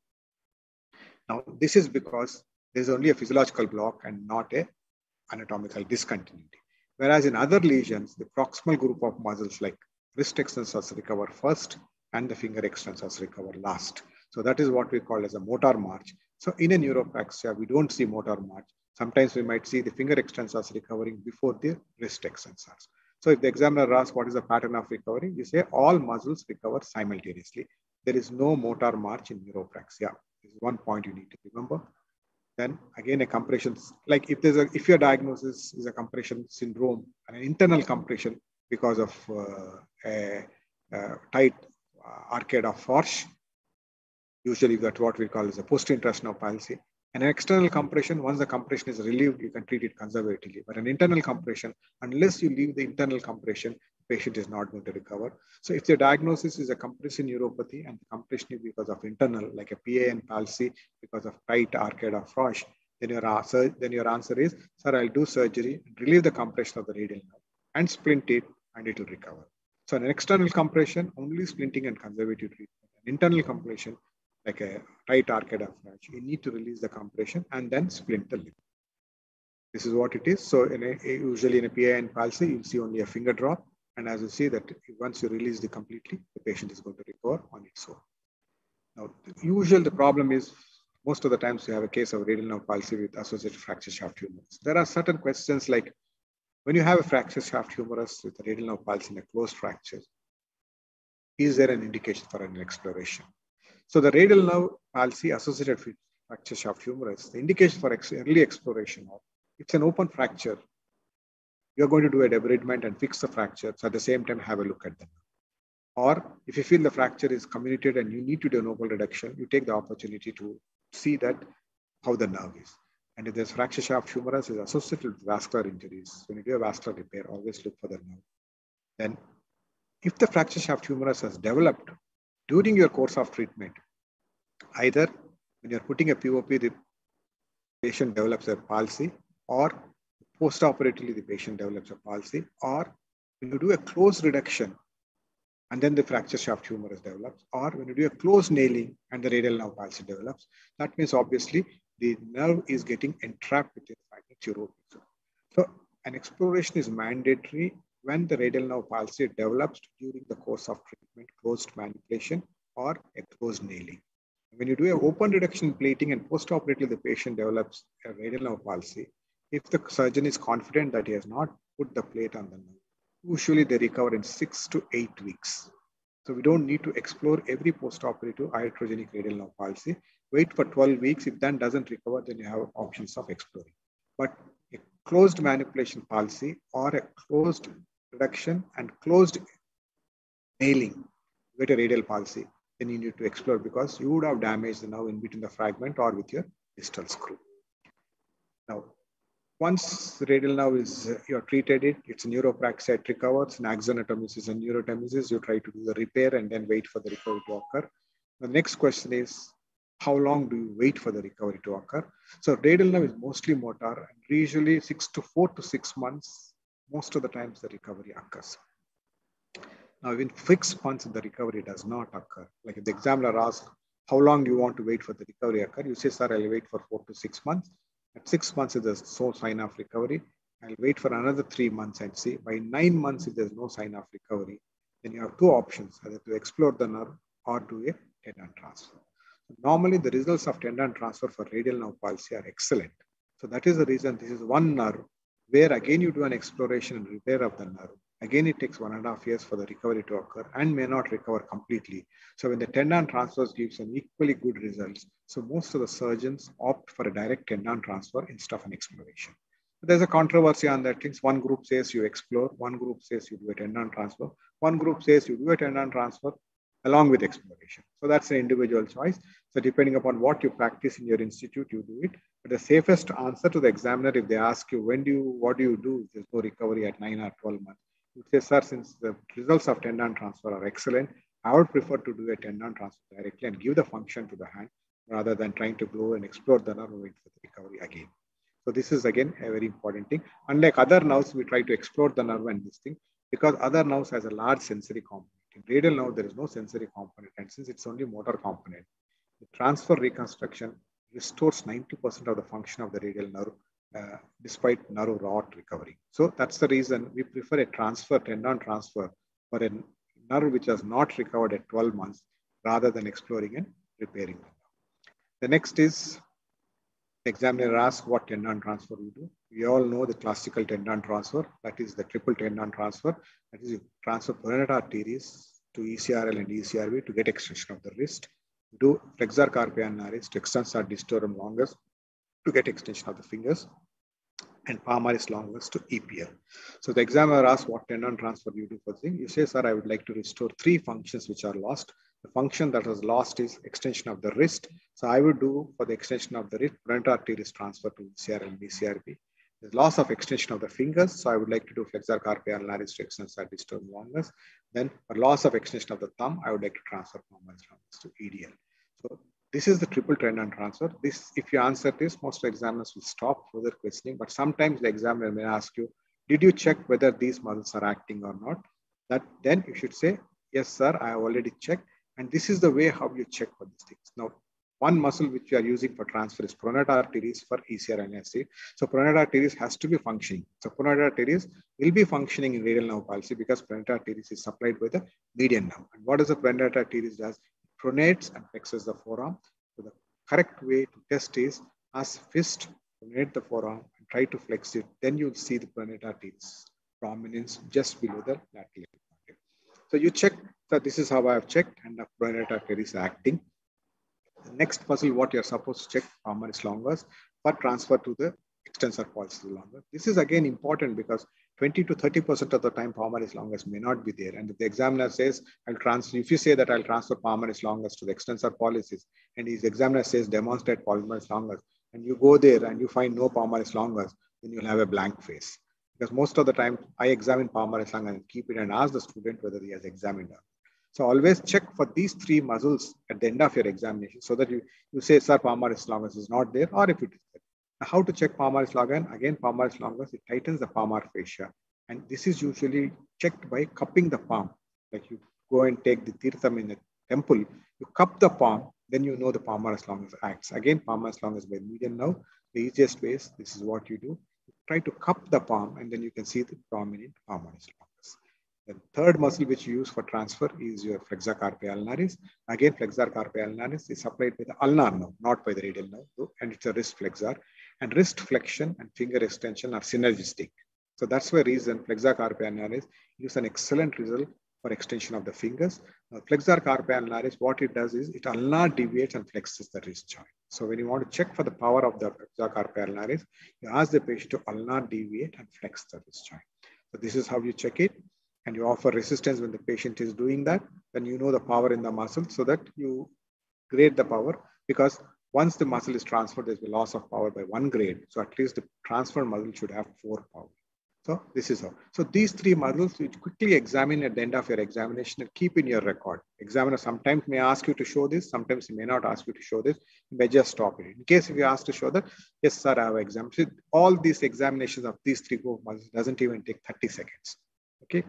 Now, this is because there's only a physiological block and not a anatomical discontinuity. Whereas in other lesions, the proximal group of muscles like wrist extensors recover first and the finger extensors recover last. So that is what we call as a motor march. So in a neuropraxia, we don't see motor march. Sometimes we might see the finger extensors recovering before the wrist extensors. So if the examiner asks what is the pattern of recovery, you say all muscles recover simultaneously. There is no motor march in neuropraxia. This is one point you need to remember. Then again, a compression, like if your diagnosis is a compression syndrome, an internal compression because of a tight arcade of Forsch, usually that's what we call as a post-intestinal palsy. And an external compression, once the compression is relieved, you can treat it conservatively. But an internal compression, unless you leave the internal compression, the patient is not going to recover. So if the diagnosis is a compression neuropathy and the compression is because of internal, like a PAN palsy, because of tight arcade of Forsch, then your answer is, sir, I'll do surgery, relieve the compression of the radial nerve and splint it and it will recover. So an external compression, only splinting and conservative treatment. An internal compression, like a tight arcade of Forsch, you need to release the compression and then splint the limb. This is what it is. So usually in a PAN palsy, you'll see only a finger drop. And as you see that once you release it completely, the patient is going to recover on its own. Now, usually the problem is most of the times you have a case of radial nerve palsy with associated fracture shaft humerus. There are certain questions like when you have a fracture shaft humerus with a radial nerve palsy in a closed fracture, is there an indication for an exploration? So the radial nerve palsy associated with fracture shaft humerus, the indication for early exploration of it's an open fracture. You're going to do a debridement and fix the fracture. So at the same time, have a look at them. Or if you feel the fracture is comminuted and you need to do an open reduction, you take the opportunity to see that how the nerve is. And if there's fracture shaft humerus is associated with vascular injuries, when you do a vascular repair, always look for the nerve. Then if the fracture shaft humerus has developed during your course of treatment, either when you're putting a POP, the patient develops a palsy, or post-operatively the patient develops a palsy, or when you do a close reduction and then the fracture shaft humerus develops, or when you do a close nailing and the radial nerve palsy develops, that means obviously the nerve is getting entrapped within the fragment. So an exploration is mandatory when the radial nerve palsy develops during the course of treatment, post manipulation, or a closed nailing. When you do an open reduction plating and post-operatively the patient develops a radial nerve palsy, if the surgeon is confident that he has not put the plate on the nerve, usually they recover in 6 to 8 weeks. So we don't need to explore every post-operative iatrogenic radial nerve palsy. Wait for 12 weeks. If that doesn't recover, then you have options of exploring. But a closed manipulation palsy or a closed reduction and closed nailing, get a radial palsy, then you need to explore because you would have damaged the nerve in between the fragment or with your distal screw. Now, once the radial nerve is, you're treated it, it's a neuropraxia, it recovers, an axonotomies and neurotomies, you try to do the repair and then wait for the recovery to occur. The next question is, how long do you wait for the recovery to occur? So radial nerve is mostly motor and usually 4 to 6 months, most of the times the recovery occurs. Now, in fixed months, the recovery does not occur. Like if the examiner asks, how long do you want to wait for the recovery occur? You say, sir, I'll wait for 4 to 6 months. At 6 months, if there's no sign of recovery, I'll wait for another 3 months and see. By 9 months, if there's no sign of recovery, then you have two options, either to explore the nerve or do a tendon transfer. Normally, the results of tendon transfer for radial nerve palsy are excellent. So that is the reason this is one nerve where again you do an exploration and repair of the nerve. Again, it takes 1.5 years for the recovery to occur and may not recover completely. So when the tendon transfers gives an equally good results, so most of the surgeons opt for a direct tendon transfer instead of an exploration. There's a controversy on that things. One group says you explore, one group says you do a tendon transfer, one group says you do a tendon transfer along with exploration. So that's an individual choice. So depending upon what you practice in your institute, you do it. But the safest answer to the examiner, if they ask you, what do you do if there's no recovery at 9 or 12 months? You say, sir, since the results of tendon transfer are excellent, I would prefer to do a tendon transfer directly and give the function to the hand rather than trying to go and explore the nerve and wait for the recovery again. So this is again a very important thing. Unlike other nerves, we try to explore the nerve and this thing because other nerves has a large sensory component. In radial nerve, there is no sensory component, and since it's only motor component, the transfer reconstruction restores 90% of the function of the radial nerve despite nerve rot recovery. So that's the reason we prefer a tendon transfer for a nerve which has not recovered at 12 months rather than exploring and repairing the nerve. The next is the examiner asks what tendon transfer we do. We all know the classical tendon transfer, that is the triple tendon transfer. That is you transfer peroneal arteries to ECRL and ECRV to get extension of the wrist. Do flexor carpi ulnaris to extend distorum longus to get extension of the fingers, and palmaris longus to EPL. So the examiner asks what tendon transfer you do for the thing. You say, sir, I would like to restore 3 functions which are lost. The function that was lost is extension of the wrist. So I would do for the extension of the wrist, peroneal arteries transfer to ECRL and ECRB. There's loss of extension of the fingers. So I would like to do flexor carpi ulnaris to extend distorum longus. Then for loss of extension of the thumb, I would like to transfer palmaris longus to EDL. So this is the triple tendon transfer. This, if you answer this, most examiners will stop further questioning, but sometimes the examiner may ask you, did you check whether these muscles are acting or not? Then you should say, yes, sir, I have already checked. And this is the way how you check for these things. Now, one muscle which you are using for transfer is peroneal arteries for ECR and SC. So peroneal arteries has to be functioning. So peroneal arteries will be functioning in radial nerve palsy because peroneal arteries is supplied by the median nerve. And what does the peroneal arteries does? Pronates and flexes the forearm. So the correct way to test is as fist, pronate the forearm and try to flex it. Then you'll see the peroneal arteries prominence just below the lateral. So you check that this is how I have checked and the peroneal arteries are acting. The next muscle, what you're supposed to check, palmaris longus, for transfer to the extensor pollicis longus. This is again important because 20 to 30% of the time palmaris longus may not be there. And if the examiner says, if you say that I'll transfer palmaris longus to the extensor pollicis, and his examiner says demonstrate palmaris longus, and you go there and you find no palmaris longus, then you'll have a blank face. Because most of the time I examine palmaris longus and keep it and ask the student whether he has examined it. So always check for these 3 muscles at the end of your examination so that you say, sir, palmaris longus is not there, or if it is there. Now, how to check palmaris longus? Again, palmaris longus, it tightens the palmar fascia. And this is usually checked by cupping the palm. Like you go and take the tirtham in the temple, you cup the palm, then you know the palmaris longus acts. Again, palmaris longus by median nerve. The easiest way is, this is what you do. Try to cup the palm and then you can see the prominent palmaris longus. The third muscle which you use for transfer is your flexor carpi ulnaris. Again, flexor carpi ulnaris is supplied by the ulnar nerve, not by the radial nerve, and it's a wrist flexor. And wrist flexion and finger extension are synergistic. So that's why reason flexor carpi ulnaris gives an excellent result for extension of the fingers. Now, flexor carpi ulnaris, what it does is it ulnar deviates and flexes the wrist joint. So when you want to check for the power of the flexor carpi ulnaris, you ask the patient to ulnar deviate and flex the wrist joint. So this is how you check it. And you offer resistance when the patient is doing that, then you know the power in the muscle so that you grade the power, because once the muscle is transferred, there's a loss of power by 1 grade. So at least the transferred muscle should have 4 power. So this is how. So these 3 muscles, you quickly examine at the end of your examination and keep in your record. Examiner sometimes may ask you to show this, sometimes he may not ask you to show this. You may just stop it. In case if you ask to show that, yes, sir, I have examined. So all these examinations of these 3 muscles doesn't even take 30 seconds. Okay.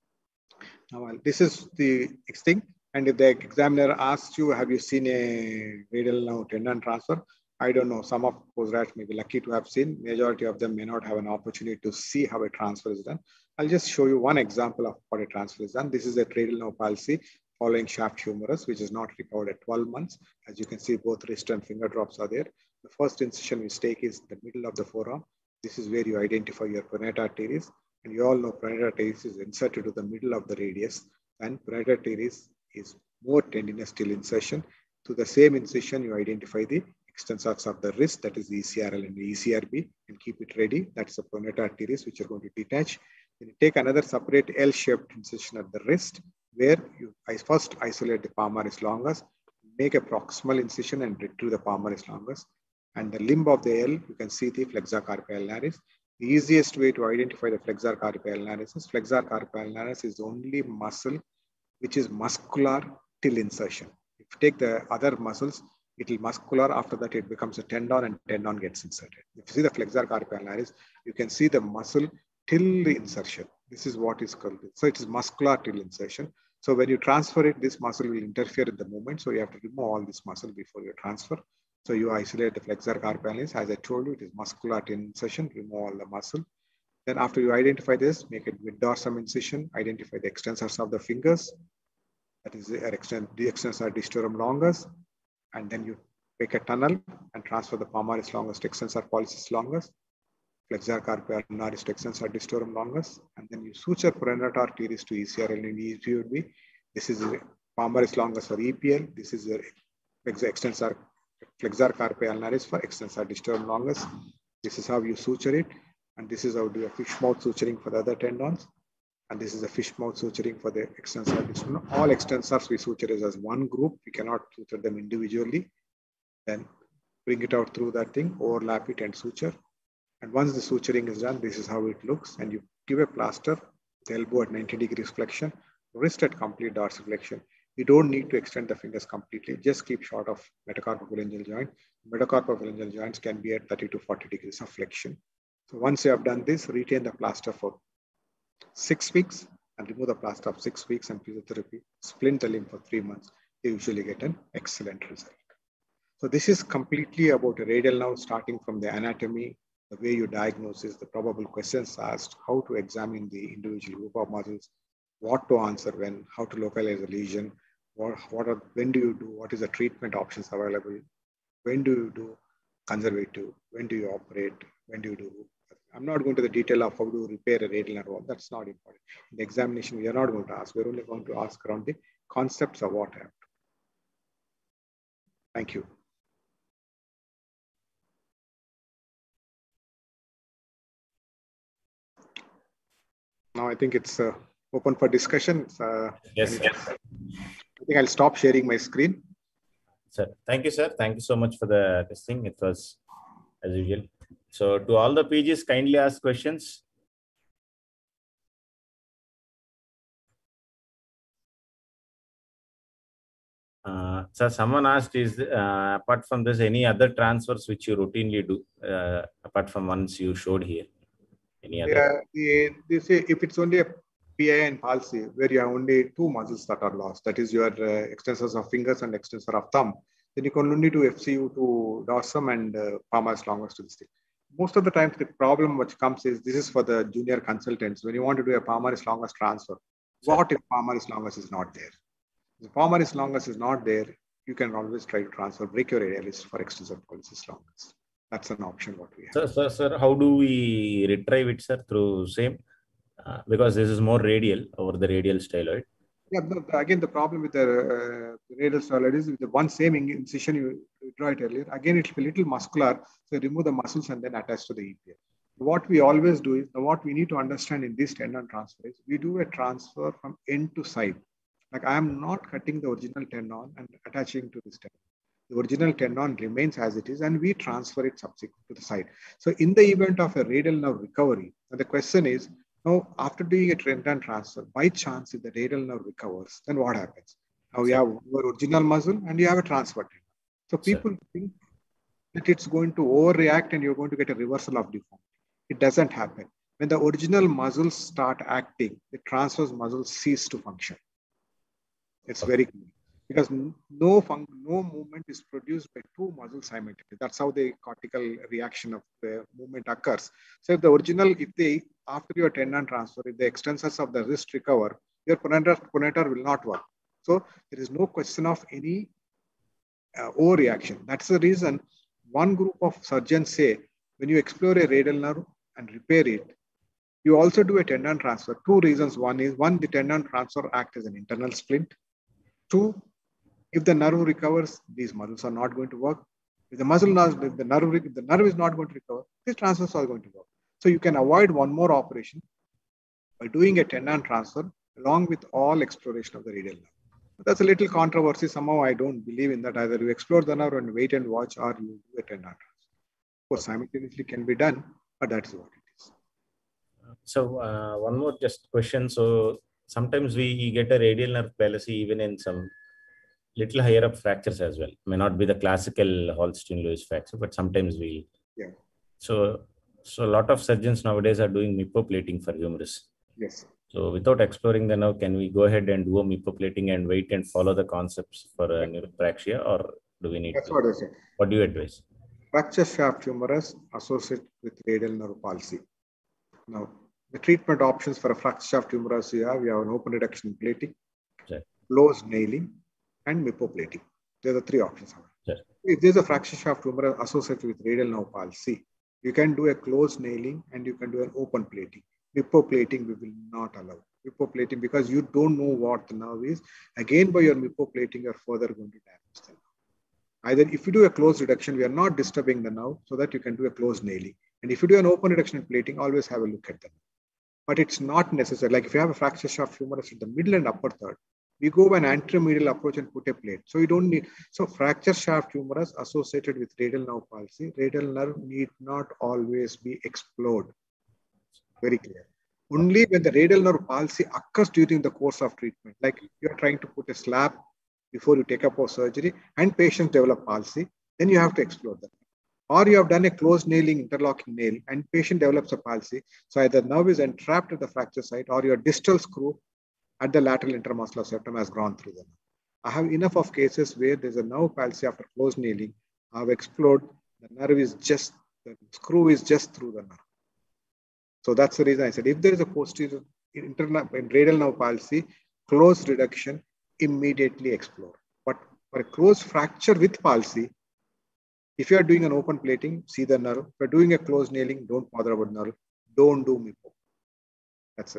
Now, this is the next thing. And if the examiner asks you, have you seen a radial nerve tendon transfer? I don't know. Some of postgrads may be lucky to have seen. Majority of them may not have an opportunity to see how a transfer is done. I'll just show you one example of what a transfer is done. This is a radial nerve palsy following shaft humerus, which is not recovered at 12 months. As you can see, both wrist and finger drops are there. The first incision we take is the middle of the forearm. This is where you identify your pronator teres. And you all know pronator teres is inserted to the middle of the radius, and pronator teres is more tendinous till insertion. To the same incision, you identify the extensors of the wrist, that is the ECRL and the ECRB, and keep it ready. That's the pronator teres, which are going to detach. Then you take another separate L-shaped incision at the wrist, where you first isolate the palmaris longus, make a proximal incision and retrieve the palmaris longus. And the limb of the L, you can see the flexor carpi ulnaris. The easiest way to identify the flexor carpi ulnaris is flexor carpi ulnaris is the only muscle which is muscular till insertion. If you take the other muscles, it will muscular. After that, it becomes a tendon, and tendon gets inserted. If you see the flexor carpi ulnaris, you can see the muscle till the insertion. This is what is called. So it is muscular till insertion. So when you transfer it, this muscle will interfere in the movement. So you have to remove all this muscle before you transfer. So you isolate the flexor carpi ulnaris. As I told you, it is muscular till insertion, remove all the muscle. Then after you identify this, make it mid-dorsum incision, identify the extensors of the fingers. That is the extensor digitorum longus. And then you make a tunnel and transfer the palmaris longus to extensor pollicis longus, flexor carpi ulnaris to extensor digitorum longus. And then you suture pronator teres to ECRL and ECRB. This is the palmaris longus for EPL. This is your extensor flexor carpi ulnaris for extensor digitorum longus. This is how you suture it. And this is how you do a fish mouth suturing for the other tendons. And this is a fish mouth suturing for the extensor digitorum. All extensors we suture as one group. We cannot suture them individually. Then bring it out through that thing, overlap it and suture. And once the suturing is done, this is how it looks. And you give a plaster, the elbow at 90 degrees flexion, wrist at complete dorsiflexion. You don't need to extend the fingers completely. Just keep short of metacarpophalangeal joint. Metacarpophalangeal joints can be at 30 to 40 degrees of flexion. So once you have done this, retain the plaster for 6 weeks and remove the plaster of 6 weeks and physiotherapy. Splint the limb for 3 months. You usually get an excellent result. So this is completely about a radial nerve, starting from the anatomy, the way you diagnose is, the probable questions asked, how to examine the individual group of muscles, what to answer when, how to localize a lesion, when do you do, what is the treatment options available, when do you do conservative, when do you operate, when do you do. I'm not going to the detail of how to repair a radial nerve. That's not important. In the examination, we are not going to ask. We're only going to ask around the concepts of what happened. Thank you. Now I think it's open for discussion. Yes. I think I'll stop sharing my screen. Sir, thank you, sir. Thank you so much for the testing. It was as usual. So to all the PGs, kindly ask questions. Sir, someone asked, is apart from this, any other transfers which you routinely do, apart from ones you showed here? Any other? Yeah, they say if it's only a PI and palsy, where you have only 2 muscles that are lost, that is your extensors of fingers and extensor of thumb, then you can only do FCU to dorsum and palmaris longus to this thing. Most of the times, the problem which comes is, this is for the junior consultants. When you want to do a palmaris longus transfer, What if palmaris longus is not there? If palmaris longus is not there, you can always try to transfer brachioradialis for extensor pollicis longus. That's an option what we have. Sir, how do we retrieve it, sir? Through same? Because this is more radial over the radial styloid. Yeah, again, the problem with the radial styloid is with the one same incision you draw it earlier. Again, it will be a little muscular. So remove the muscles and then attach to the EPL. What we always do is, what we need to understand in this tendon transfer is, we do a transfer from end to side. Like I am not cutting the original tendon and attaching to this tendon. The original tendon remains as it is and we transfer it subsequent to the side. So in the event of a radial nerve recovery, the question is, now after doing a tendon transfer, by chance if the radial nerve recovers, then what happens? Now you have your original muscle and you have a transfer tendon. So people think that it's going to overreact and you're going to get a reversal of deformity. It doesn't happen. When the original muscles start acting, the transverse muscles cease to function. It's very clear. Because no movement is produced by two muscles simultaneously. That's how the cortical reaction of the movement occurs. So if the original, after your tendon transfer, if the extensors of the wrist recover, your pronator will not work. So there is no question of any overreaction. That's the reason one group of surgeons say, when you explore a radial nerve and repair it, you also do a tendon transfer. Two reasons. One, the tendon transfer acts as an internal splint. Two, if the nerve recovers, these muscles are not going to work. If the nerve is not going to recover, these transfers are going to work. So you can avoid one more operation by doing a tendon transfer along with all exploration of the radial nerve. That's a little controversy. Somehow I don't believe in that. Either you explore the nerve and wait and watch, or you do a tendon transfer. Of course, simultaneously can be done, but that's what it is. So one more just question. So sometimes we get a radial nerve palsy even in some little higher up fractures as well. May not be the classical Holstein-Lewis fracture, but sometimes we. Yeah. So a lot of surgeons nowadays are doing MIPO-plating for humerus. Yes. So without exploring the nerve, can we go ahead and do a MIPO-plating and wait and follow the concepts for a neuropraxia, or do we need? That's what I say. What do you advise? Fracture shaft humerus associated with radial nerve palsy. Now, the treatment options for a fracture shaft humerus, we have an open reduction plating, closed nailing, and MIPO-plating. There are the three options. Yes. If there's a fracture shaft humerus associated with radial nerve palsy, you can do a closed nailing and you can do an open plating. MIPO-plating we will not allow. MIPO-plating, because you don't know what the nerve is. Again, by your MIPO-plating, you're further going to damage the nerve. Either if you do a closed reduction, we are not disturbing the nerve, so that you can do a closed nailing. And if you do an open reduction and plating, always have a look at them. But it's not necessary. Like if you have a fracture shaft humerus in the middle and upper third, we go by an anteromedial approach and put a plate. So you don't need, so fracture shaft humerus associated with radial nerve palsy, radial nerve need not always be explored. Very clear. Only when the radial nerve palsy occurs during the course of treatment, like you're trying to put a slab before you take up for surgery and patients develop palsy, then you have to explore that. Or you have done a closed nailing, interlocking nail, and patient develops a palsy. So either nerve is entrapped at the fracture site or your distal screw at the lateral intermuscular septum has gone through the nerve. I have enough of cases where there's a nerve palsy after closed nailing. I've explored, the nerve is just, the screw is just through the nerve. So that's the reason I said, if there is a posterior radial nerve palsy, closed reduction, immediately explore. But for a closed fracture with palsy, if you are doing an open plating, see the nerve. If you're doing a closed nailing, don't bother about nerve. Don't do MIPO. That's it.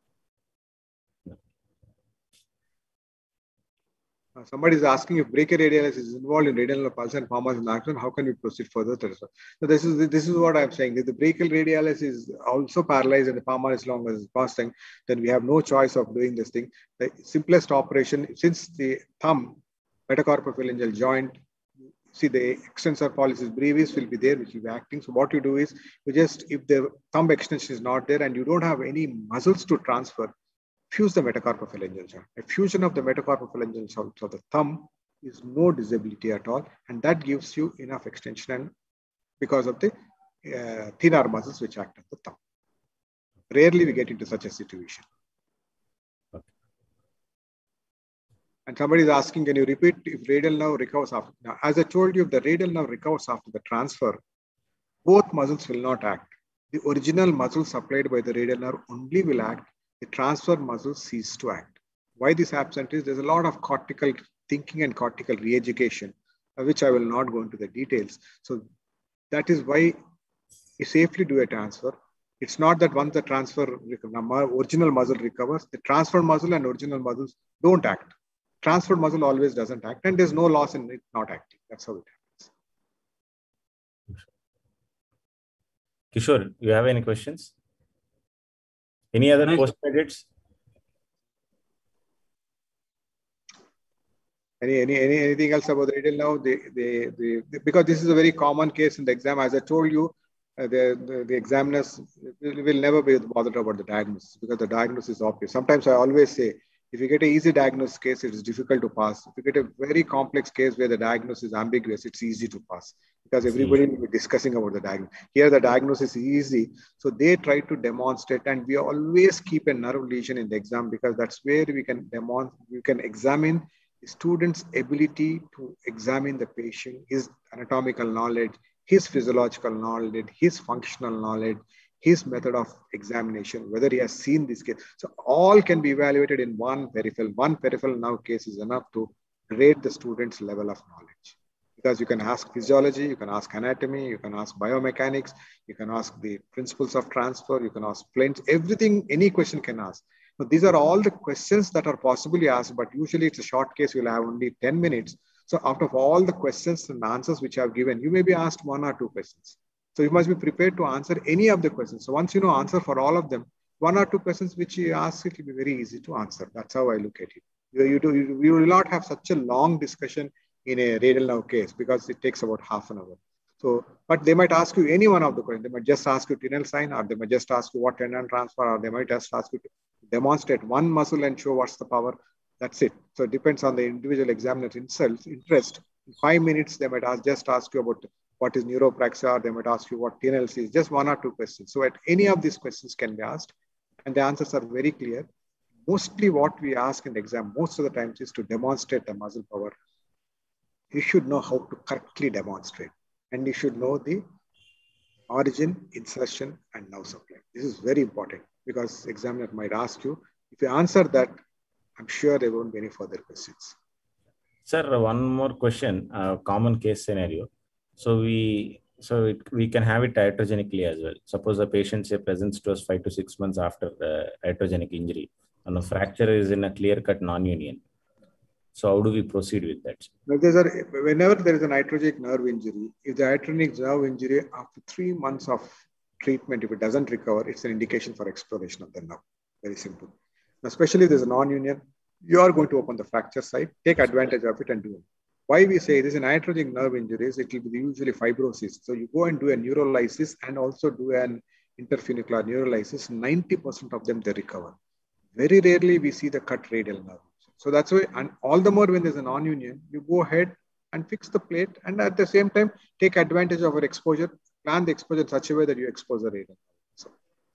Somebody is asking if brachioradialis is involved in radial nerve palsy and palmar accident, how can we proceed further? So this is what I'm saying. If the brachial radialis is also paralyzed and the palmar is long as passing, then we have no choice of doing this thing. The simplest operation, since the thumb, metacarpophalangeal joint, see the extensor pollicis brevis will be there, which will be acting. So what you do is, you just, if the thumb extension is not there and you don't have any muscles to transfer, fuse the metacarpophalangeal joint. A fusion of the metacarpophalangeal joint of the thumb is no disability at all, and that gives you enough extension, and because of the thinner muscles which act on the thumb. Rarely we get into such a situation. Okay. And somebody is asking, can you repeat if radial nerve recovers after? Now, as I told you, if the radial nerve recovers after the transfer, both muscles will not act. The original muscle supplied by the radial nerve only will act, the transfer muscle ceases to act. Why this absent is, there's a lot of cortical thinking and cortical re-education, which I will not go into the details. So that is why you safely do a transfer. It's not that once the original muscle recovers, the transfer muscle and original muscles don't act. Transfer muscle always doesn't act, and there's no loss in it not acting. That's how it happens. Kishore, you have any questions? Any other postgraduates? Anything else about the radial now? Because this is a very common case in the exam. As I told you, the examiners will never be bothered about the diagnosis because the diagnosis is obvious. Sometimes I always say, if you get an easy diagnosis case, it is difficult to pass. If you get a very complex case where the diagnosis is ambiguous, it's easy to pass because everybody will be discussing about the diagnosis. Here, the diagnosis is easy. So they try to demonstrate, and we always keep a nerve lesion in the exam because that's where we can examine the student's ability to examine the patient, his anatomical knowledge, his physiological knowledge, his functional knowledge, his method of examination, whether he has seen this case. So all can be evaluated in one peripheral. One peripheral now case is enough to rate the student's level of knowledge. Because you can ask physiology, you can ask anatomy, you can ask biomechanics, you can ask the principles of transfer, you can ask planes, everything, any question can ask. So these are all the questions that are possibly asked, but usually it's a short case, you'll have only 10 minutes. So out of all the questions and answers which I have given, you may be asked 1 or 2 questions. So you must be prepared to answer any of the questions. So once you know answer for all of them, 1 or 2 questions which you ask, it will be very easy to answer. That's how I look at it. You will not have such a long discussion in a radial nerve case because it takes about half an hour. So, but they might ask you any one of the questions. They might just ask you Tinel sign, or they might just ask you what tendon transfer, or they might just ask you to demonstrate one muscle and show what's the power. That's it. So it depends on the individual examiner's interest. In 5 minutes, they might just ask you about what is neuropraxia, or they might ask you what TNLC is, just 1 or 2 questions. So at any of these questions can be asked, and the answers are very clear. Mostly what we ask in the exam, most of the times, is to demonstrate the muscle power. You should know how to correctly demonstrate, and you should know the origin, insertion, and nerve supply. This is very important because examiner might ask you. If you answer that, I'm sure there won't be any further questions. Sir, one more question, common case scenario. So we can have it iatrogenically as well. Suppose a patient presents to us 5 to 6 months after iatrogenic injury, and a fracture is in a clear-cut non-union. So how do we proceed with that? Whenever there is an iatrogenic nerve injury, if the iatrogenic nerve injury after 3 months of treatment, if it doesn't recover, it's an indication for exploration of the nerve. Very simple. Especially if there's a non-union, you are going to open the fracture site, take advantage of it and do it. Why we say this in iatrogenic nerve injuries, it will be usually fibrosis. So you go and do a neurolysis and also do an interfunicular neurolysis. 90% of them, they recover. Very rarely we see the cut radial nerve. So that's why, and all the more when there's a non-union, you go ahead and fix the plate, and at the same time, take advantage of our exposure, plan the exposure in such a way that you expose the radial. So,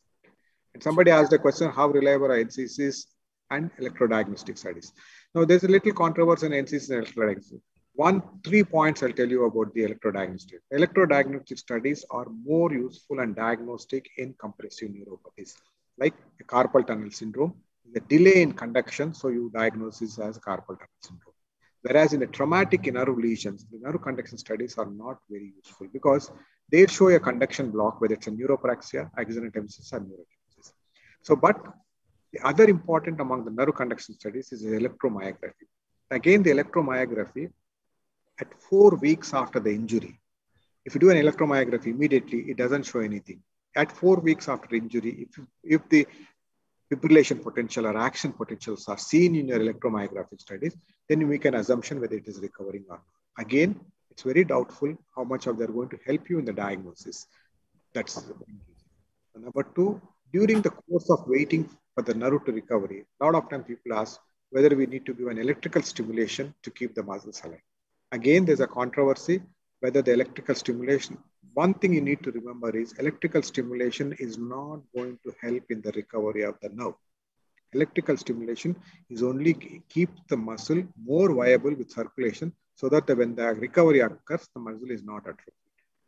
and somebody asked a question, how reliable are NCCs and electrodiagnostic studies? Now, there's a little controversy in NCCs and electrodiagnostic. 3 points I'll tell you about the electrodiagnostic. Electrodiagnostic studies are more useful and diagnostic in compressive neuropathies, like a carpal tunnel syndrome. The delay in conduction, so you diagnose this as carpal tunnel syndrome. Whereas in the traumatic nerve lesions, the nerve conduction studies are not very useful because they show a conduction block, whether it's a neuropraxia, axonotmesis, or neurogenesis. So, but the other important among the nerve conduction studies is electromyography. Again, the electromyography at 4 weeks after the injury. If you do an electromyography immediately, it doesn't show anything. At 4 weeks after injury, if the fibrillation potential or action potentials are seen in your electromyographic studies, then you make an assumption whether it is recovering or not. Again, it's very doubtful how much of they're going to help you in the diagnosis. That's number 2. During the course of waiting for the nerve to recovery, a lot of times people ask whether we need to give an electrical stimulation to keep the muscles alive. Again, there's a controversy whether the electrical stimulation. One thing you need to remember is electrical stimulation is not going to help in the recovery of the nerve. Electrical stimulation is only keep the muscle more viable with circulation so that when the recovery occurs, the muscle is not atrophied.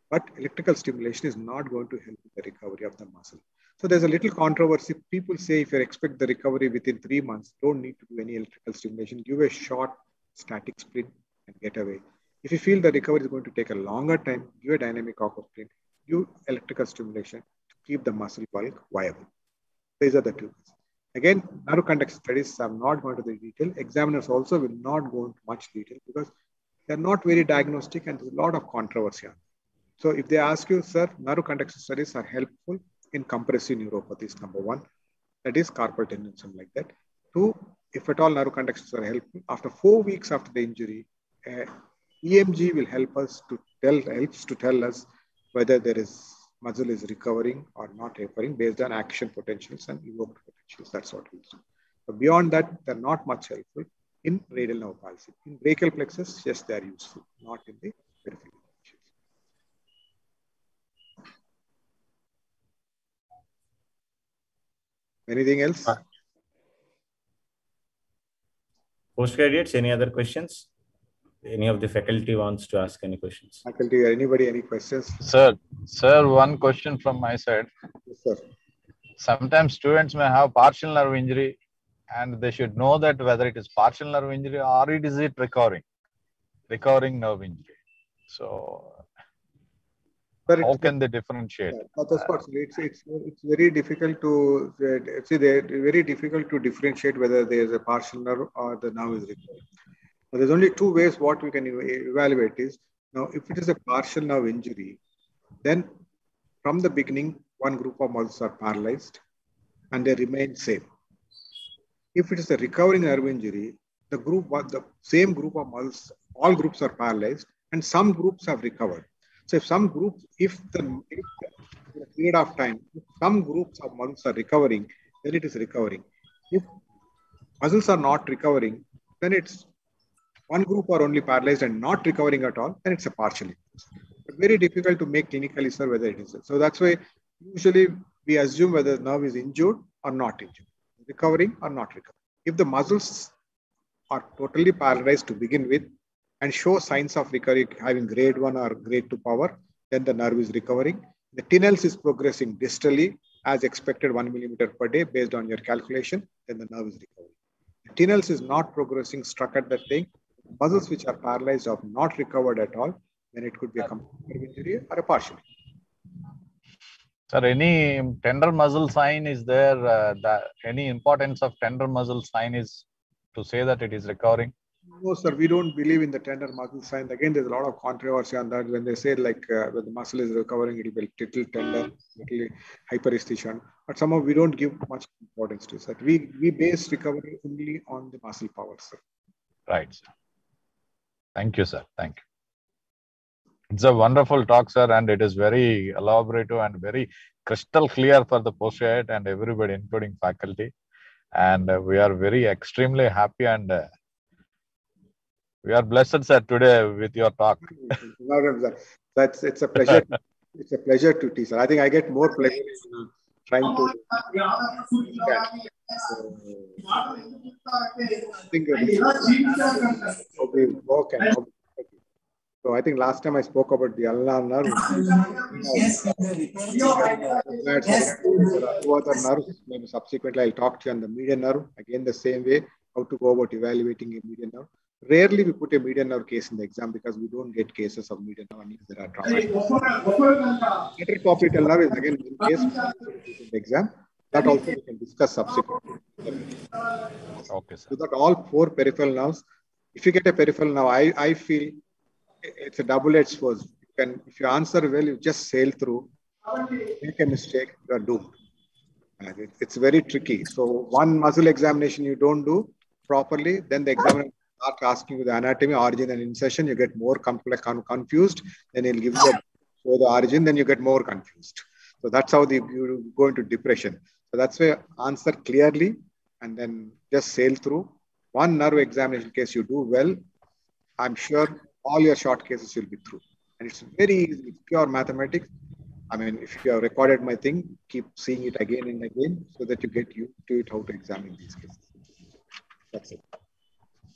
but electrical stimulation is not going to help in the recovery of the muscle. So there's a little controversy. People say if you expect the recovery within 3 months, don't need to do any electrical stimulation. Give a short static sprint and get away. If you feel the recovery is going to take a longer time, give a dynamic walk sprint, give electrical stimulation to keep the muscle bulk viable. These are the two. Again, narrow context studies have not gone to the detail. Examiners also will not go into much detail because they're not very diagnostic and there's a lot of controversy on it. So if they ask you, sir, narrow context studies are helpful in compressive neuropathies, number one. That is carpal tendon, something like that. Two, if at all narrow contexts are helpful, after 4 weeks after the injury, EMG will helps to tell us whether there is muscle is recovering or not recovering based on action potentials and evoked potentials. That's what we do. But beyond that, they're not much helpful in radial nerve palsy. In brachial plexus, yes, they are useful, not in the peripheral. Anything else? Postgraduates, any other questions? Any of the faculty wants to ask any questions? Faculty, anybody, any questions? Sir, one question from my side. Yes, sir. Sometimes students may have partial nerve injury and they should know that whether it is partial nerve injury or it is recurring nerve injury. So how can they differentiate? It's very difficult to see. Very difficult to differentiate whether there is a partial nerve or the nerve is recurring. Now, there's only two ways what we can evaluate is, now if it is a partial nerve injury, then from the beginning one group of muscles are paralyzed and they remain same. If it is a recovering nerve injury, the same group of muscles, all groups are paralyzed and some groups have recovered. So if some groups, if the period of time, if some groups of muscles are recovering, then it is recovering. If muscles are not recovering, then it's one group are only paralyzed and not recovering at all, then it's a partial injury. But very difficult to make clinically, sir, whether it is. So that's why usually we assume whether the nerve is injured or not injured, recovering or not recovering. If the muscles are totally paralyzed to begin with and show signs of recovery, having grade 1 or grade 2 power, then the nerve is recovering. The TENELS is progressing distally as expected 1 millimeter per day based on your calculation, then the nerve is recovering. The TENELS is not progressing struck at that thing. Muscles which are paralyzed or not recovered at all, then it could be a complete injury or a partial injury. Sir, any tender muscle sign is there? Any importance of tender muscle sign is to say that it is recovering? No, sir, we don't believe in the tender muscle sign. Again, there's a lot of controversy on that. When they say like when the muscle is recovering, it will be little tender, little hyperesthesion. But somehow we don't give much importance to that. We base recovery only on the muscle power, sir. Right, sir. Thank you, sir. Thank you. It's a wonderful talk, sir, and it is very elaborative and very crystal clear for the postgraduate and everybody, including faculty. And we are very extremely happy and we are blessed, sir, today with your talk. It's a pleasure. It's a pleasure to teach, sir. I think I get more pleasure in trying to. So I think last time I spoke about the ulnar nerve. Other nerves. Maybe subsequently I'll talk to you on the median nerve. Again, the same way, how to go about evaluating a median nerve. Rarely we put a median nerve case in the exam because we don't get cases of median nerve unless there are trauma. Interpopliteal nerve is again one case in the exam. That also we can discuss subsequently. Okay, sir. So that all 4 peripheral nerves, if you get a peripheral nerve, I feel it's a double-edged sword. If you answer well, you just sail through. Make a mistake, you are doomed. And it's very tricky. So one muscle examination you don't do properly, then the examiner starts asking you the anatomy, origin, and insertion. You get more complex, confused. Then he'll give you the origin. Then you get more confused. So that's how you go into depression. So that's why answer clearly and then just sail through. One nerve examination case you do well, I'm sure all your short cases will be through. And it's very easy, pure mathematics. I mean, if you have recorded my thing, keep seeing it again and again so that you get used to it, how to examine these cases. That's it.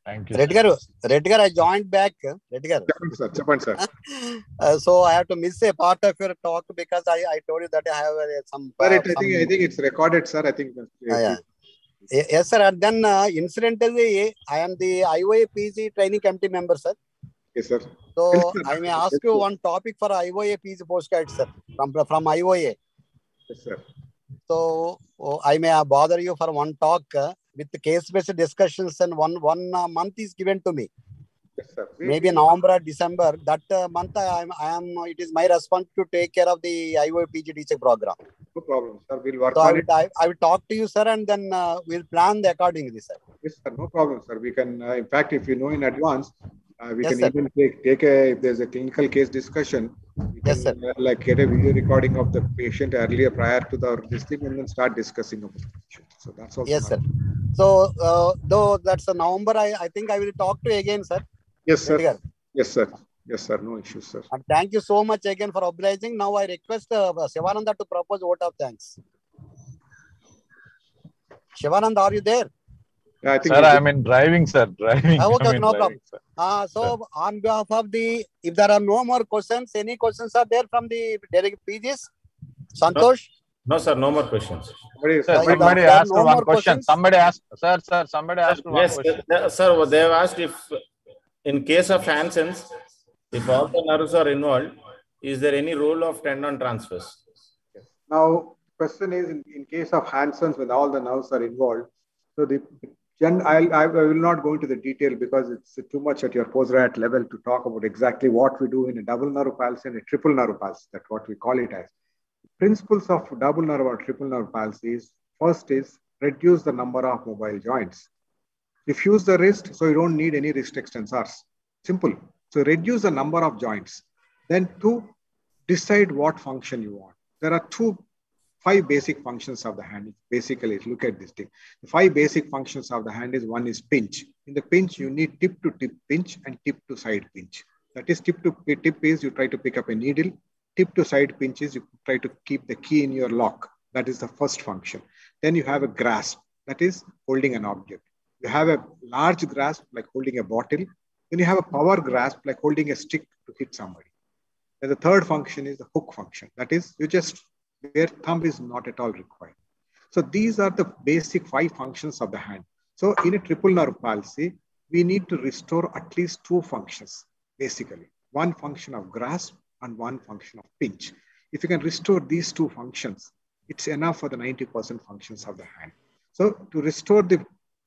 Thank you. Reddy garu, I joined back. Reddy garu. Chappan, sir. So I have to miss a part of your talk because I told you that I have some. Sir, I think it's recorded, sir. I think. Yeah. Yes, sir. And then incidentally, I am the IOA PG training committee member, sir. Yes, sir. So I may ask you one topic for IOA PG postcard, sir, from IOA. Yes, sir. So I may bother you for one talk with the case-based discussions, and one month is given to me. Yes, sir. Maybe November or December. That month I am. It is my responsibility to take care of the IOA PG teacher program. No problem, sir. We'll work So on it. I will talk to you, sir, and then we'll plan accordingly, sir. Yes, sir. No problem, sir. We can, in fact, if you know in advance, we Yes, can sir. even take a, if there's a clinical case discussion, we Yes, can, sir. like get a video recording of the patient earlier prior to this thing and then start discussing about the patient. So that's also. Yes, sir. So though that's a November, I think I will talk to you again, sir. Yes, sir. Reddy garu. Yes, sir. Yes, sir. No issues, sir. And thank you so much again for obliging. Now I request Shivananda to propose vote of thanks. Shivananda, are you there? Yeah, I think. Sir, I'm in driving, sir. Driving. Okay, no driving, problem. sir. So on behalf of if there are no more questions, any questions are there from the PGs? Santosh? No, sir, no more questions. Somebody asked one question. Somebody asked, sir, somebody asked one question. Sir, they have asked if, in case of Hansen's, if all the nerves are involved, is there any role of tendon transfers? Now, question is, in case of Hansen's, when all the nerves are involved, so I will not go into the detail because it's too much at your postgrad level to talk about exactly what we do in a double nerve palsy and a triple nerve palsy. That's what we call it as. Principles of double nerve or triple nerve palsy is, first is reduce the number of mobile joints. Diffuse the wrist so you don't need any wrist extensors. Simple. So reduce the number of joints. Then two, decide what function you want. There are 5 basic functions of the hand. Basically, look at this thing. The 5 basic functions of the hand is, one is pinch. In the pinch, you need tip to tip pinch and tip to side pinch. That is, tip to tip is you try to pick up a needle. Tip to side pinch is you try to keep the key in your lock. That is the first function. Then you have a grasp. That is holding an object. You have a large grasp like holding a bottle. Then you have a power grasp like holding a stick to hit somebody. And the third function is the hook function. That is, you just where thumb is not at all required. So these are the basic 5 functions of the hand. So in a triple nerve palsy, we need to restore at least 2 functions, basically. One function of grasp and one function of pinch. If you can restore these 2 functions, it's enough for the 90% functions of the hand. So to restore the,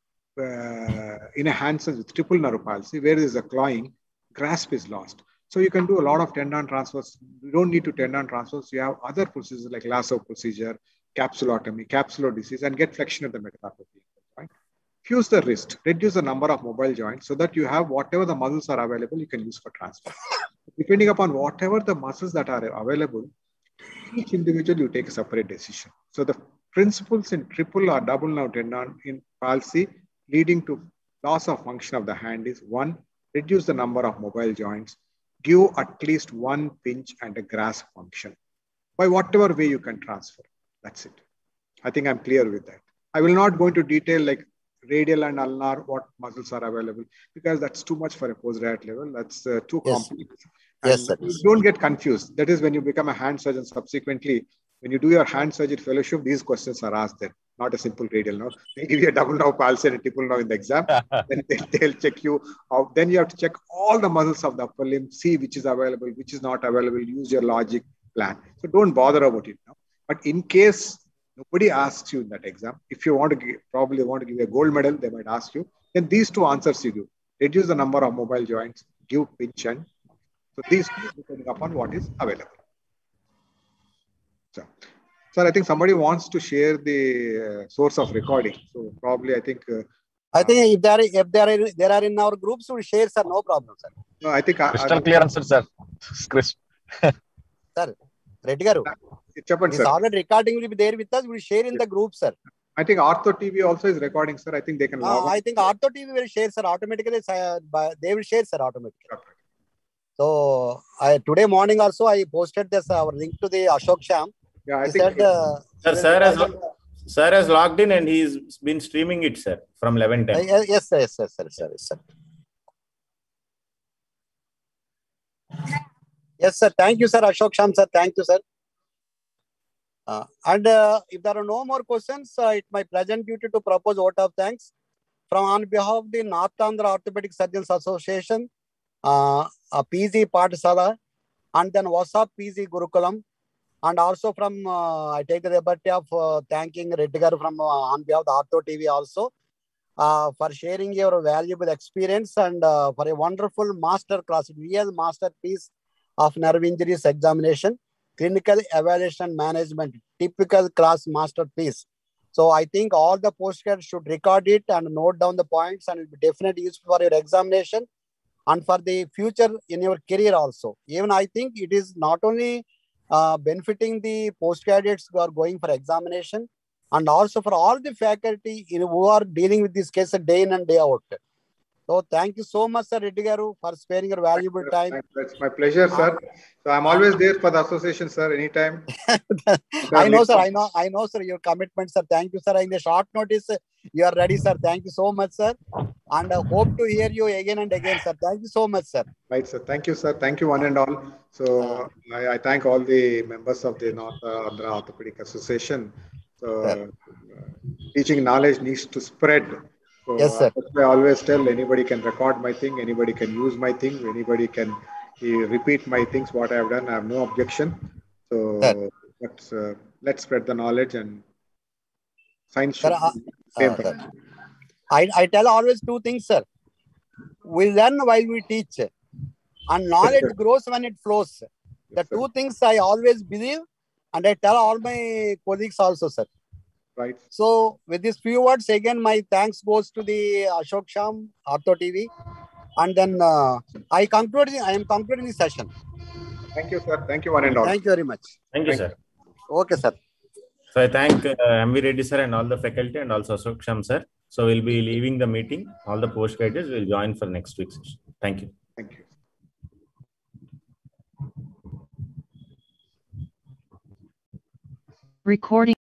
in a Hansen's with triple nerve palsy, where there is a clawing, grasp is lost. So you can do a lot of tendon transfers. You don't need to tendon transfers. You have other procedures like lasso procedure, capsulotomy, capsulodesis, and get flexion at the metacarpal. Right? Fuse the wrist, reduce the number of mobile joints so that you have whatever the muscles are available, you can use for transfer. Depending upon whatever the muscles that are available, each individual you take a separate decision. So the principles in triple or double nerve tendon in palsy leading to loss of function of the hand is, 1, reduce the number of mobile joints. Give at least 1 pinch and a grasp function by whatever way you can transfer. That's it. I think I'm clear with that. I will not go into detail like radial and ulnar, what muscles are available, because that's too much for a postgrad level. That's too complex. Yes, sir. Don't get confused. That is when you become a hand surgeon subsequently, when you do your hand surgery fellowship, these questions are asked there. Not a simple radial nerve. They give you a double nerve palsy and a triple nerve in the exam. Then they'll check you out. Then you have to check all the muscles of the upper limb, see which is available, which is not available, use your logic plan. So don't bother about it now. But in case nobody asks you in that exam, if you want to give, probably want to give a gold medal, they might ask you. Then these 2 answers you give. Reduce the number of mobile joints, give pinch and. So these 2 depending upon what is available. So. Sir, I think somebody wants to share the source of recording. So probably I think. I think if there are in our groups, we'll share, sir. No problem, sir. No, I think. Crystal clear answer, sir. Chris. Sir, Reddy garu. This already recording will be there with us. We'll share in the group, sir. I think Ortho TV also is recording, sir. I think they can log on. I think Ortho TV will share, sir, automatically. They will share, sir, automatically. Okay. So today morning also I posted this our link to the Ashok Sham. Yeah, I think. Sir has logged in and he's been streaming it, sir, from 11:10. Yes, sir. Yes, sir. Yes, sir. Yes, sir. Thank you, sir. Ashok Sham, sir. Thank you, sir. And if there are no more questions, it's my pleasant duty to propose vote of thanks from on behalf of the North Andhra Orthopedic Surgeons Association, PG Pathshala, and then WhatsApp PG Gurukulam, and also from I take the liberty of thanking Reddy garu from on behalf of the Ortho TV also for sharing your valuable experience and for a wonderful master class, real masterpiece of nerve injuries examination, clinical evaluation and management, typical class masterpiece. So I think all the postgrads should record it and note down the points, and it will be definitely useful for your examination and for the future in your career also. Even I think it is not only benefiting the postgraduates who are going for examination, and also for all the faculty who are dealing with this case day in and day out. So thank you so much, sir Reddy garu, for sparing your valuable time. It's my pleasure, sir. So I'm always there for the association, sir, anytime. I know, sir. I know, sir, your commitment, sir. Thank you, sir. In the short notice, you are ready, sir. Thank you so much, sir. And I hope to hear you again and again, sir. Thank you so much, sir. Right, sir. Thank you, sir. Thank you, one and all. So I thank all the members of the North Andhra Orthopedic Association. So teaching knowledge needs to spread. So yes, sir. I always tell anybody can record my thing, anybody can use my thing, anybody can repeat my things, what I have done. I have no objection. So let's spread the knowledge, and science should I tell always two things, sir. We learn while we teach, and knowledge grows when it flows. The two things I always believe, and I tell all my colleagues also, sir. Right. So with these few words, again, my thanks goes to the Ashok Sham, Ortho TV, and then I am concluding the session. Thank you, sir. Thank you, one and all. Thank you very much. Thank you, sir. Okay, sir. So I thank MV Reddy sir and all the faculty, and also Ashok Sham sir. So we'll be leaving the meeting. All the postgraduates will join for next week's session. Thank you. Thank you. Recording.